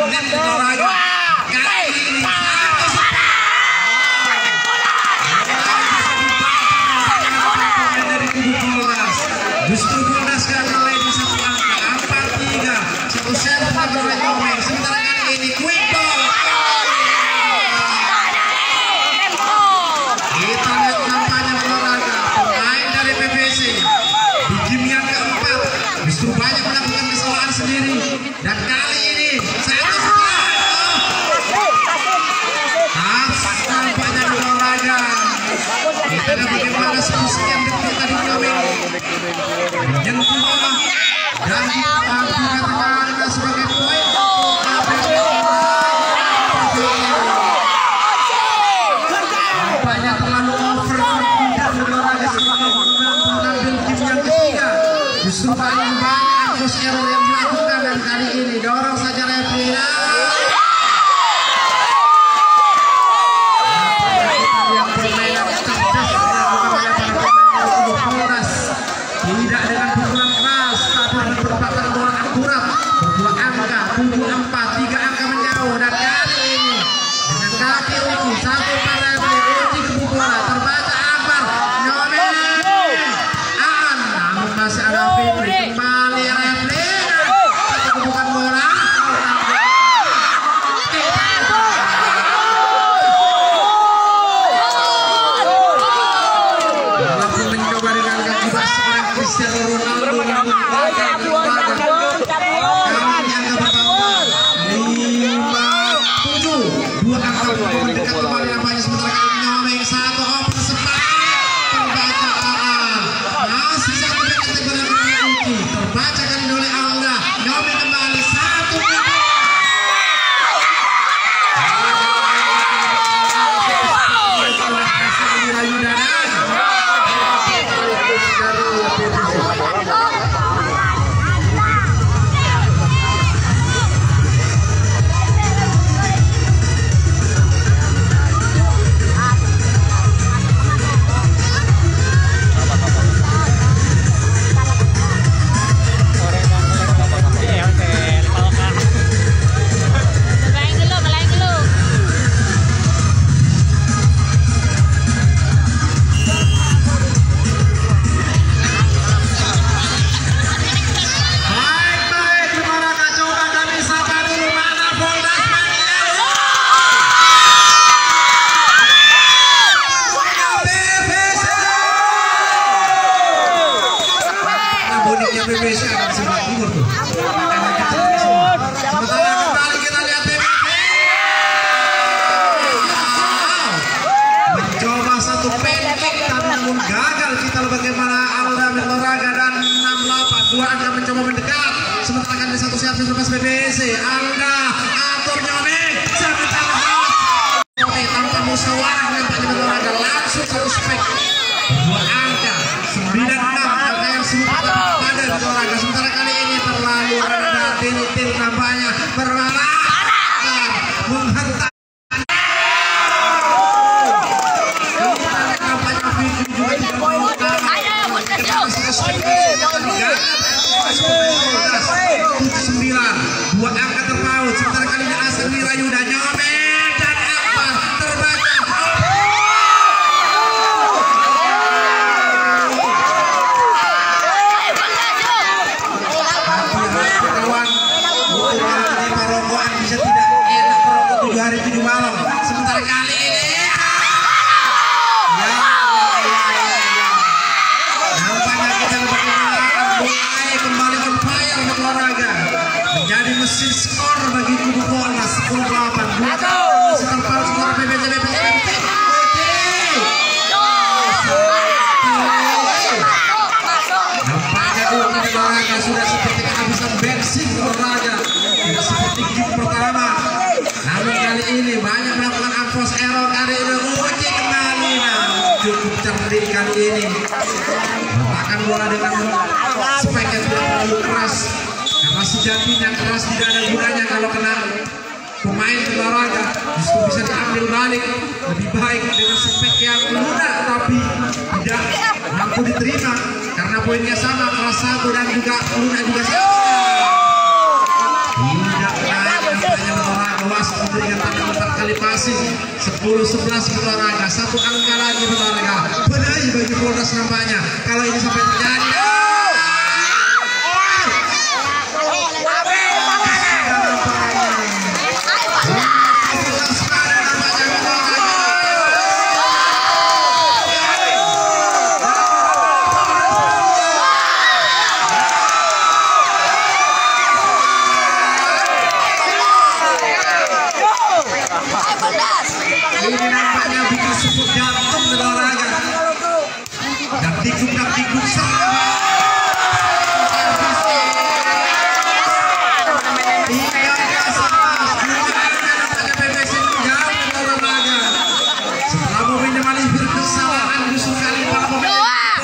menit olahraga. Kali ini dari kubu Poldas. Justru Poldas mulai di satu angka 4-3. Satu set oleh Nyomeng. Sementara kali ini quick ball. Kita lihat nampaknya olahraga pemain dari PBC di game yang keempat justru banyak melakukan kesalahan sendiri, dan kali ini satu nampaknya olahraga. Kita lihat bagaimana sekian detik tadi Nyomeng menyentuh bola dan dikatakan sebagai poin. Nampaknya terlalu over olahraga mengambil game yang ketiga. Justru paling banyak angkos error yang dilakukan, dan kali ini dorong saja referee. Yang permainan cerdas dilakukan oleh para pemain kubu Polres, tidak dengan pukulan keras tapi dengan perempatan bola akurat, berbuah angka 7-4, 3 angka menjauh, dan kali ini dengan kaki Uci satu para referee Uci kubu bola terbaca Akbar Nyomeng namun masih ada Fitri kembali referee bukan bola. Walaupun mencoba dengan kaki seorang Cristiano Ronaldo namun gagal kali angka pertama 5-7, 2 angka mendekat kembali nampaknya. Sementara kali Nyomeng satu open sepakat terbaca masih satu kategori Uci terbaca kali oleh Alda. Nyomeng kembali satu PBC akan sebelah timur tuh. Sementara kembali kita lihat PBC mencoba satu pendek tapi namun gagal. Kita lihat bagaimana Alda olahraga dan 6-8, 2 angka mencoba mendekat. Sementara kan di satu siap lepas PBC Alda atur Nyomeng sebentar tanpa musyawarah nampaknya olahraga langsung satu spek 2 angka 9-6 angka yang sempat pada olahraga. Sementara kali ini terlalu rendah til nampaknya bermalah menghentak. Nampaknya Vicky juga tidak mau kalah. Kita spek 7-9, 2 angka terpaut. Sementara kali ini Asal Wirayuda Nyomeng dan Akbar terbaca. Bisa tidak enak perokok 7 hari 7 malam. Sementara kali ini nampaknya kita mulai kembali on fire untuk olahraga, menjadi mesin skor bagi kubu Polres 10-8. 2 kali terpaut skor PBC. Nampaknya olahraga sudah seperti kehabisan bensin olahraga, tidak seperti game pertama. Namun kali ini banyak melakukan angkos error. Kali ini Uci kembali cukup cerdik kali ini meletakkan bola dengan spek yang tidak terlalu keras, karena sejatinya keras tidak ada gunanya kalau kena pemain olahraga. Justru bisa diambil balik lebih baik dengan spek yang lunak tapi tidak mampu diterima karena poinnya sama, kelas 1 dan juga lunak juga sama. Tidak naik nampaknya masih 10-11 berolahraga, satu angka lagi berolahraga. Benahi bagi Polres nampaknya. Kalau ini sampai terjadi, ini nampaknya bikin sebut jantung berolahraga dan tikuk sama. Setelah meminimalisir kesalahan justru kali para pemain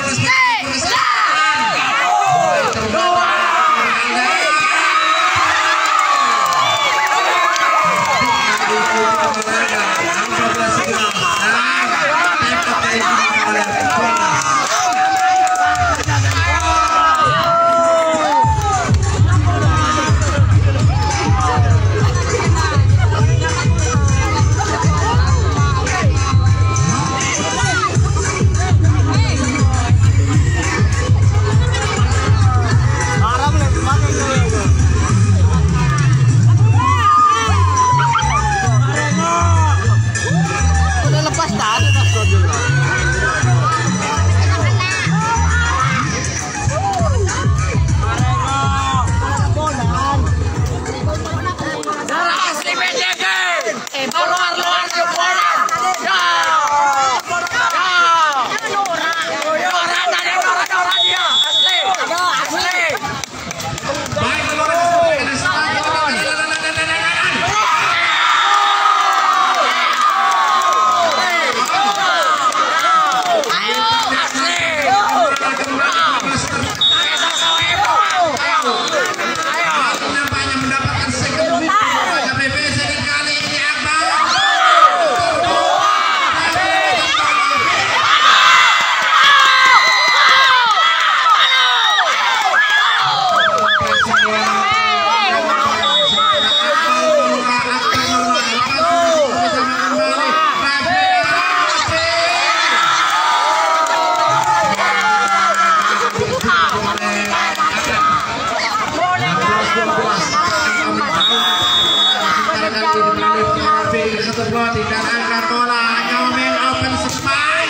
dan angkat bola Nyomeng open spike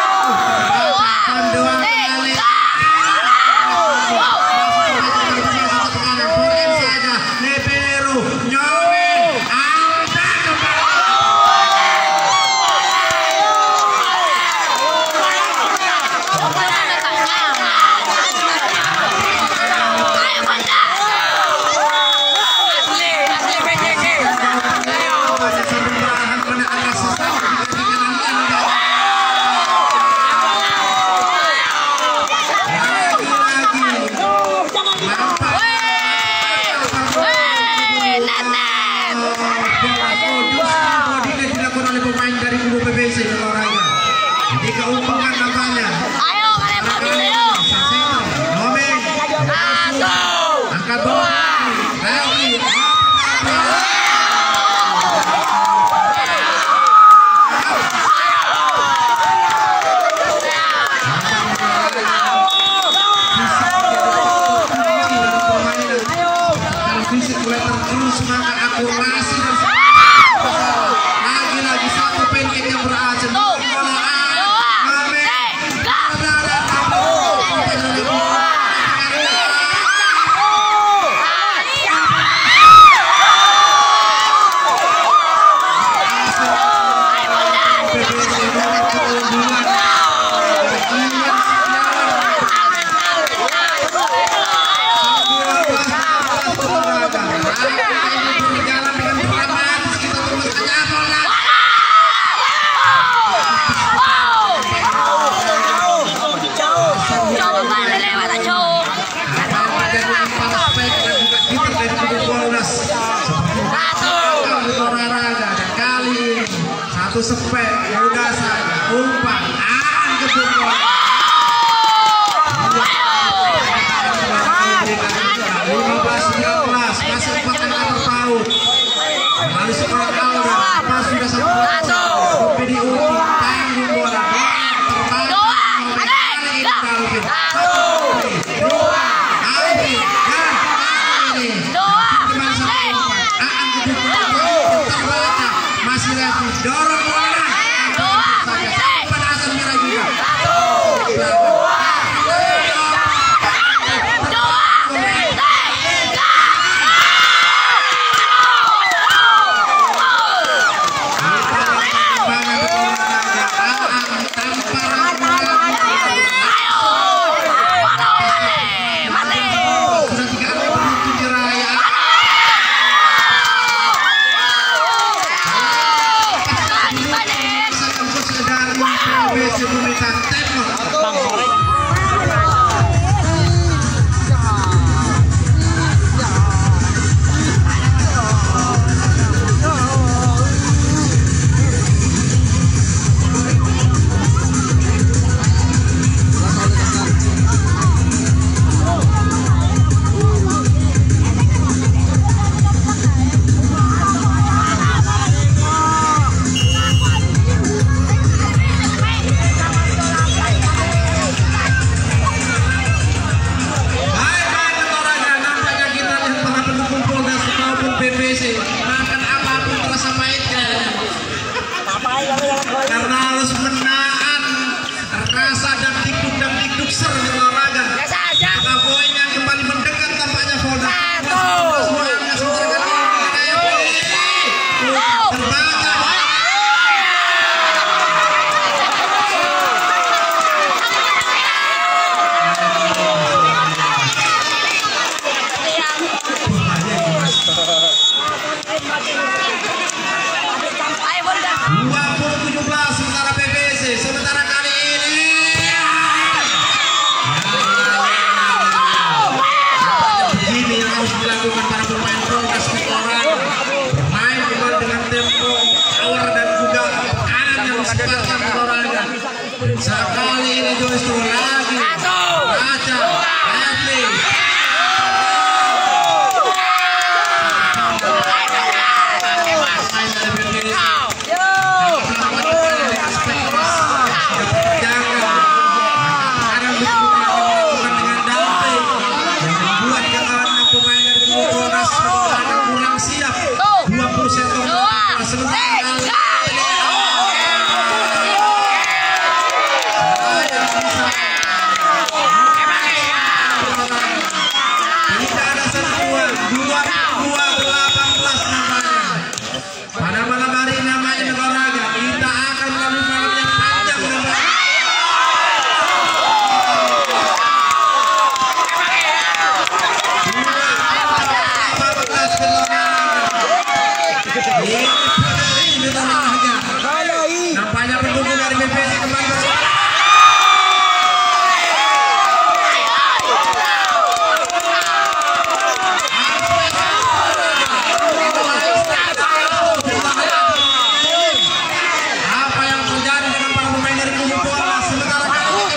dua kali saja Libero Nyomeng angkat ini keuntungan nampaknya. Ayo kalian bagus ayo. Nyomeng angkat bola Rally fisik mulai tergerus maka akurasi dan lagi-lagi satu pancake yang berhasil. Satu sepet ya udah saja umpan angkat bola 15-19 masih 4 angka terpaut lalu sekolah Aura pas sudah Tidak ada sentuhan 2018 namanya. Pada malam hari namanya olahraga. Kita akan melalui malam yang panjang namanya. Nampaknya pendukung dari BPC kembali bersama. Apa yang terjadi dengan para pemain dari kubu bola sementara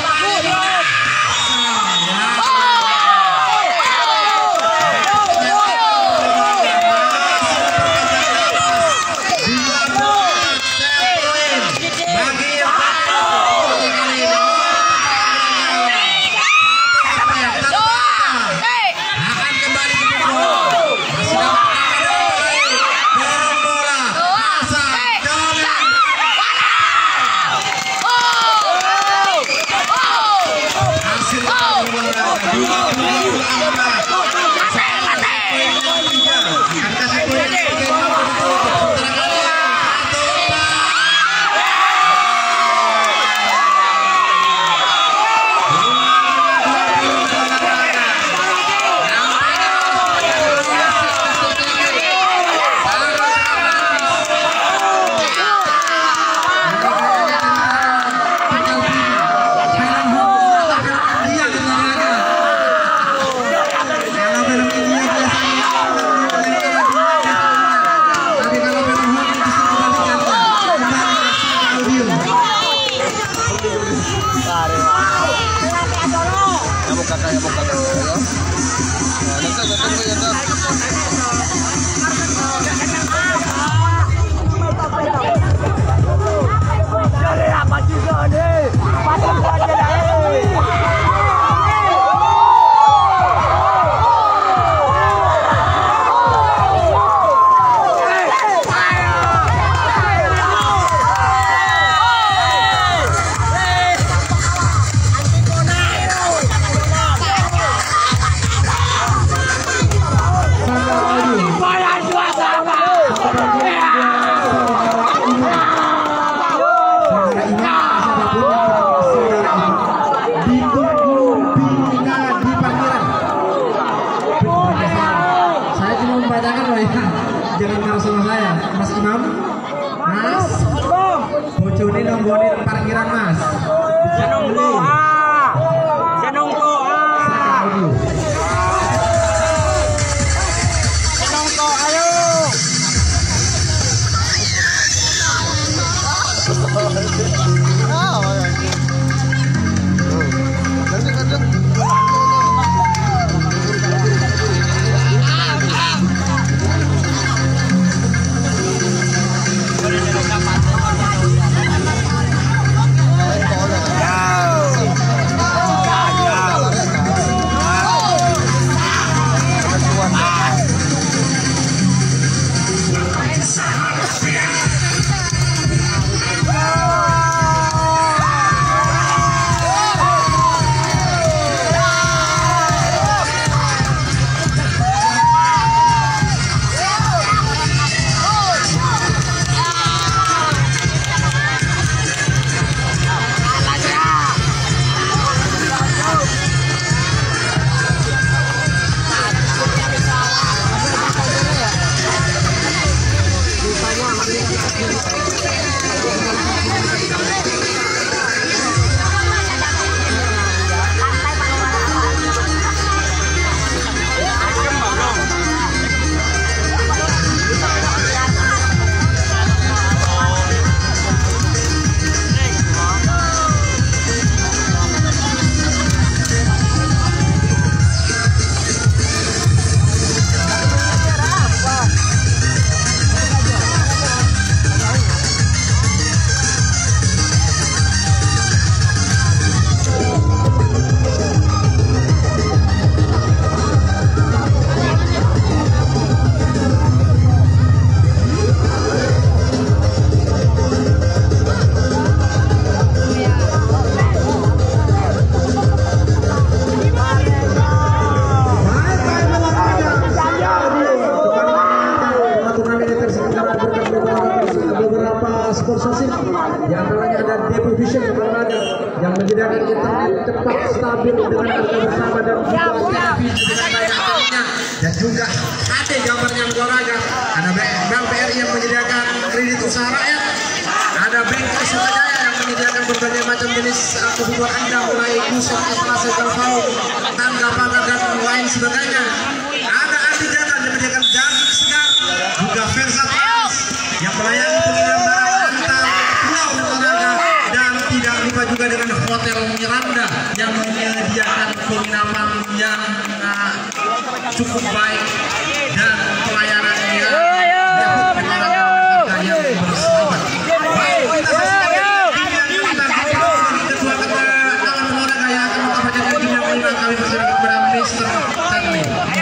jangan marah sama saya, Mas Imam. Mas, bojone nonggonin parkiran Mas. Senungko ayo. sementara beberapa sponsorship, di antaranya ada Depo Vision yang menyediakan internet cepat stabil dengan harga bersama dan juga televisi dengan banyak acaranya, dan juga ada gambarnya olahraga. Ada Bank BRI yang menyediakan kredit usaha rakyat, ada Bengkel Sutajaya yang menyediakan berbagai macam jenis kebutuhan Anda, mulai kusut, etalase, galvaum, tangga, pagar dan lain sebagainya. Ada Antigana yang menyediakan jagung segar, juga Versa Trans yang melayani pengiriman barang antar pulau dan olahraga, dan tidak lupa juga dengan Hotel Miranda yang menyediakan penginapan yang cukup baik dan pelayanan yang bersahabat. Baik, kita saksikan ketua alam olahraga yang akan mengkabarkan dunia kelima, kami persilakan kepada Mr. Stanley.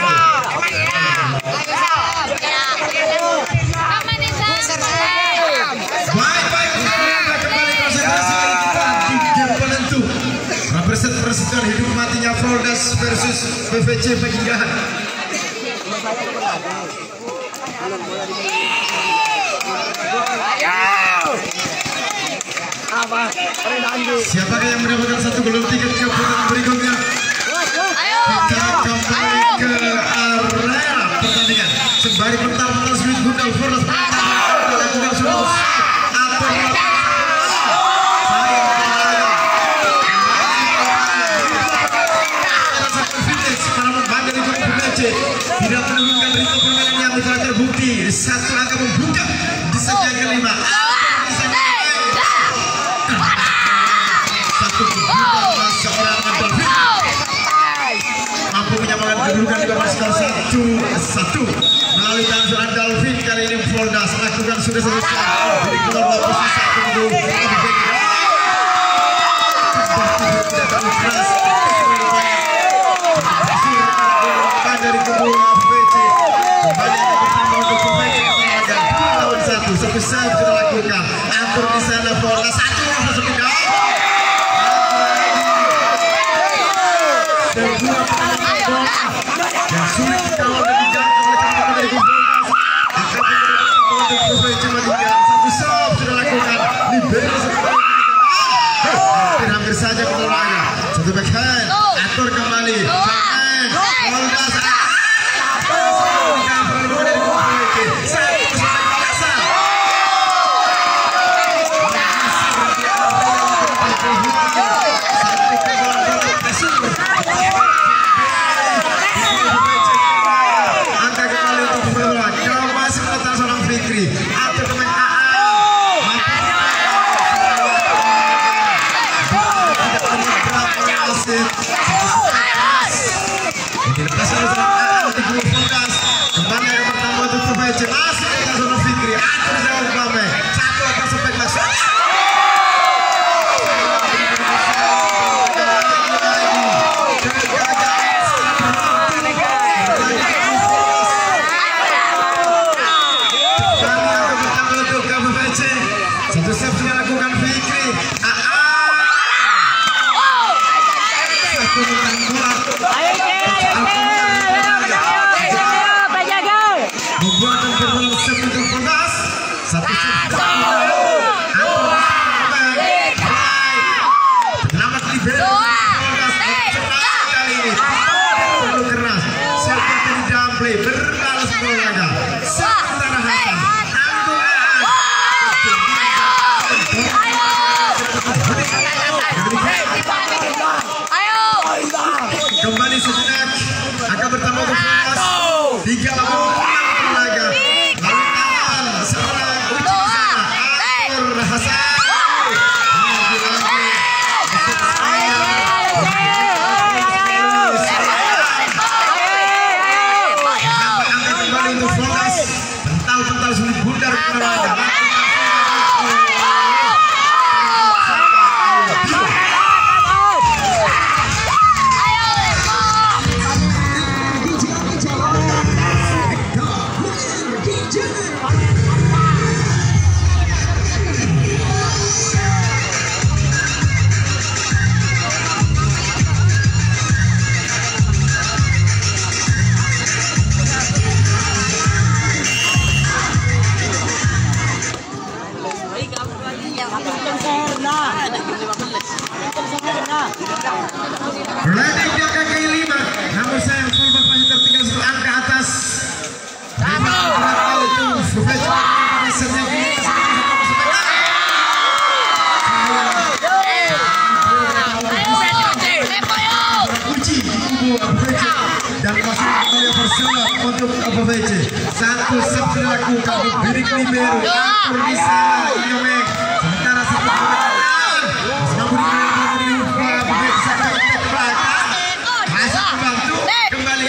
Persatuan hidup matinya Voldas versus PVC Pekindahan. Siapakah yang mendapatkan satu gol tiket ke putaran berikutnya? Kita kembali ke area pertandingan. Sembari pertama Sweet Gundal Voldas melakukan sulus atau tidak menurunkan ritme permainan yang telah terbukti. Satu angka membuka di set yang kelima. Satu kebutuhan seorang Dolphin mampu menyamakan kedudukan di babak skor 1-1 melalui tangan seorang Dolphin. Kali ini Voldas lakukan sudah selesai. Jadi keluar posisi satu untuk tidak terlalu keras dari kubu PVC. Kembali yang pertama untuk PVC lawan 1. Satu serve sudah lakukan. Atur di sana bola satu masuk ke dalam. Sebuah pertandingan bola yang sulit dikawal dan dijangkau oleh teman-teman dari kubu akan menjadi untuk PVC meninggal. Satu serve sudah lakukan. Libero hampir saja olahraga. Satu backhand. Atur kembali. Voldas kembali yang pertama untuk PVC masih dengan zona Fikri. Atur jauh Bame. Satu akan sampai masuk. Satu serve sudah lakukan Fikri. Satu menang bola. Membuatkan peluang serve untuk Voldas. Satu serve. Selamat libero Voldas. Kali ini perlu keras. Serve dari Dample berbalas bola. Sementara Hasan kembali sejenak akan bertambah ke Voldas. 3 lawan olahraga lalu tangan seorang uji sana Atur Hasan angkat kembali untuk Voldas. Pental sulit bundar olahraga. setnya uji kubu APVC dan masih kembali bersama untuk APVC. Satu set dilakukan bidik libero atur di sana Nyomeng. Sementara satu masuk membantu kembali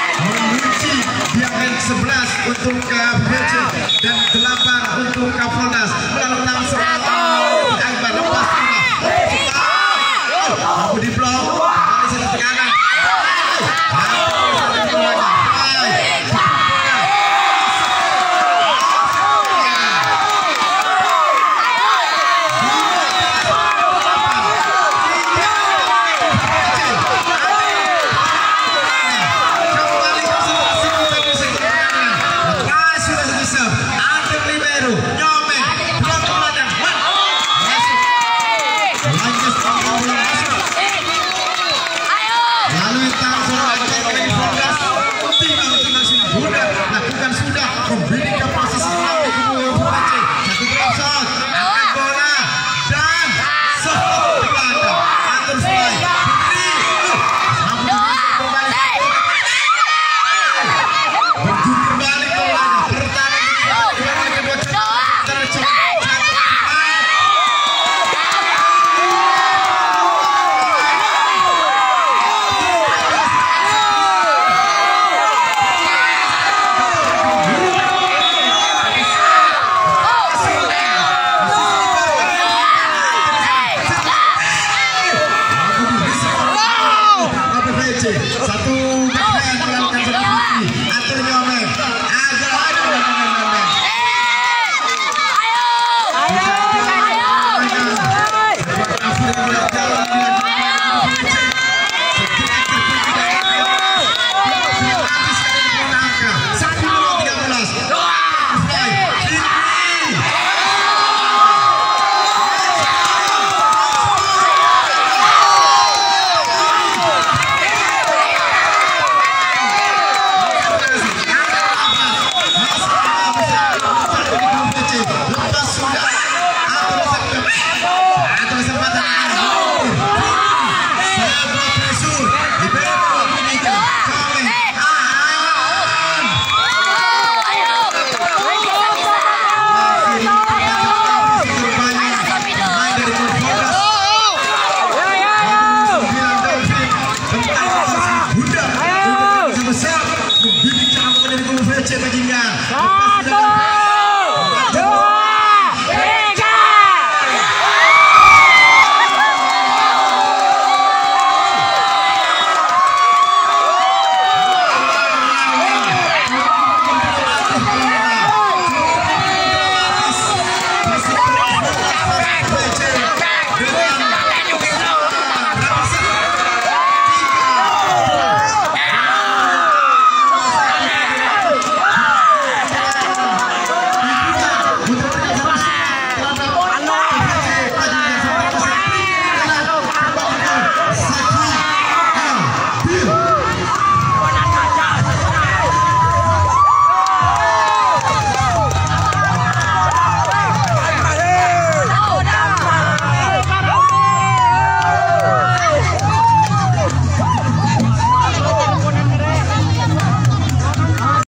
untuk APVC dan 8 untuk Kapolri.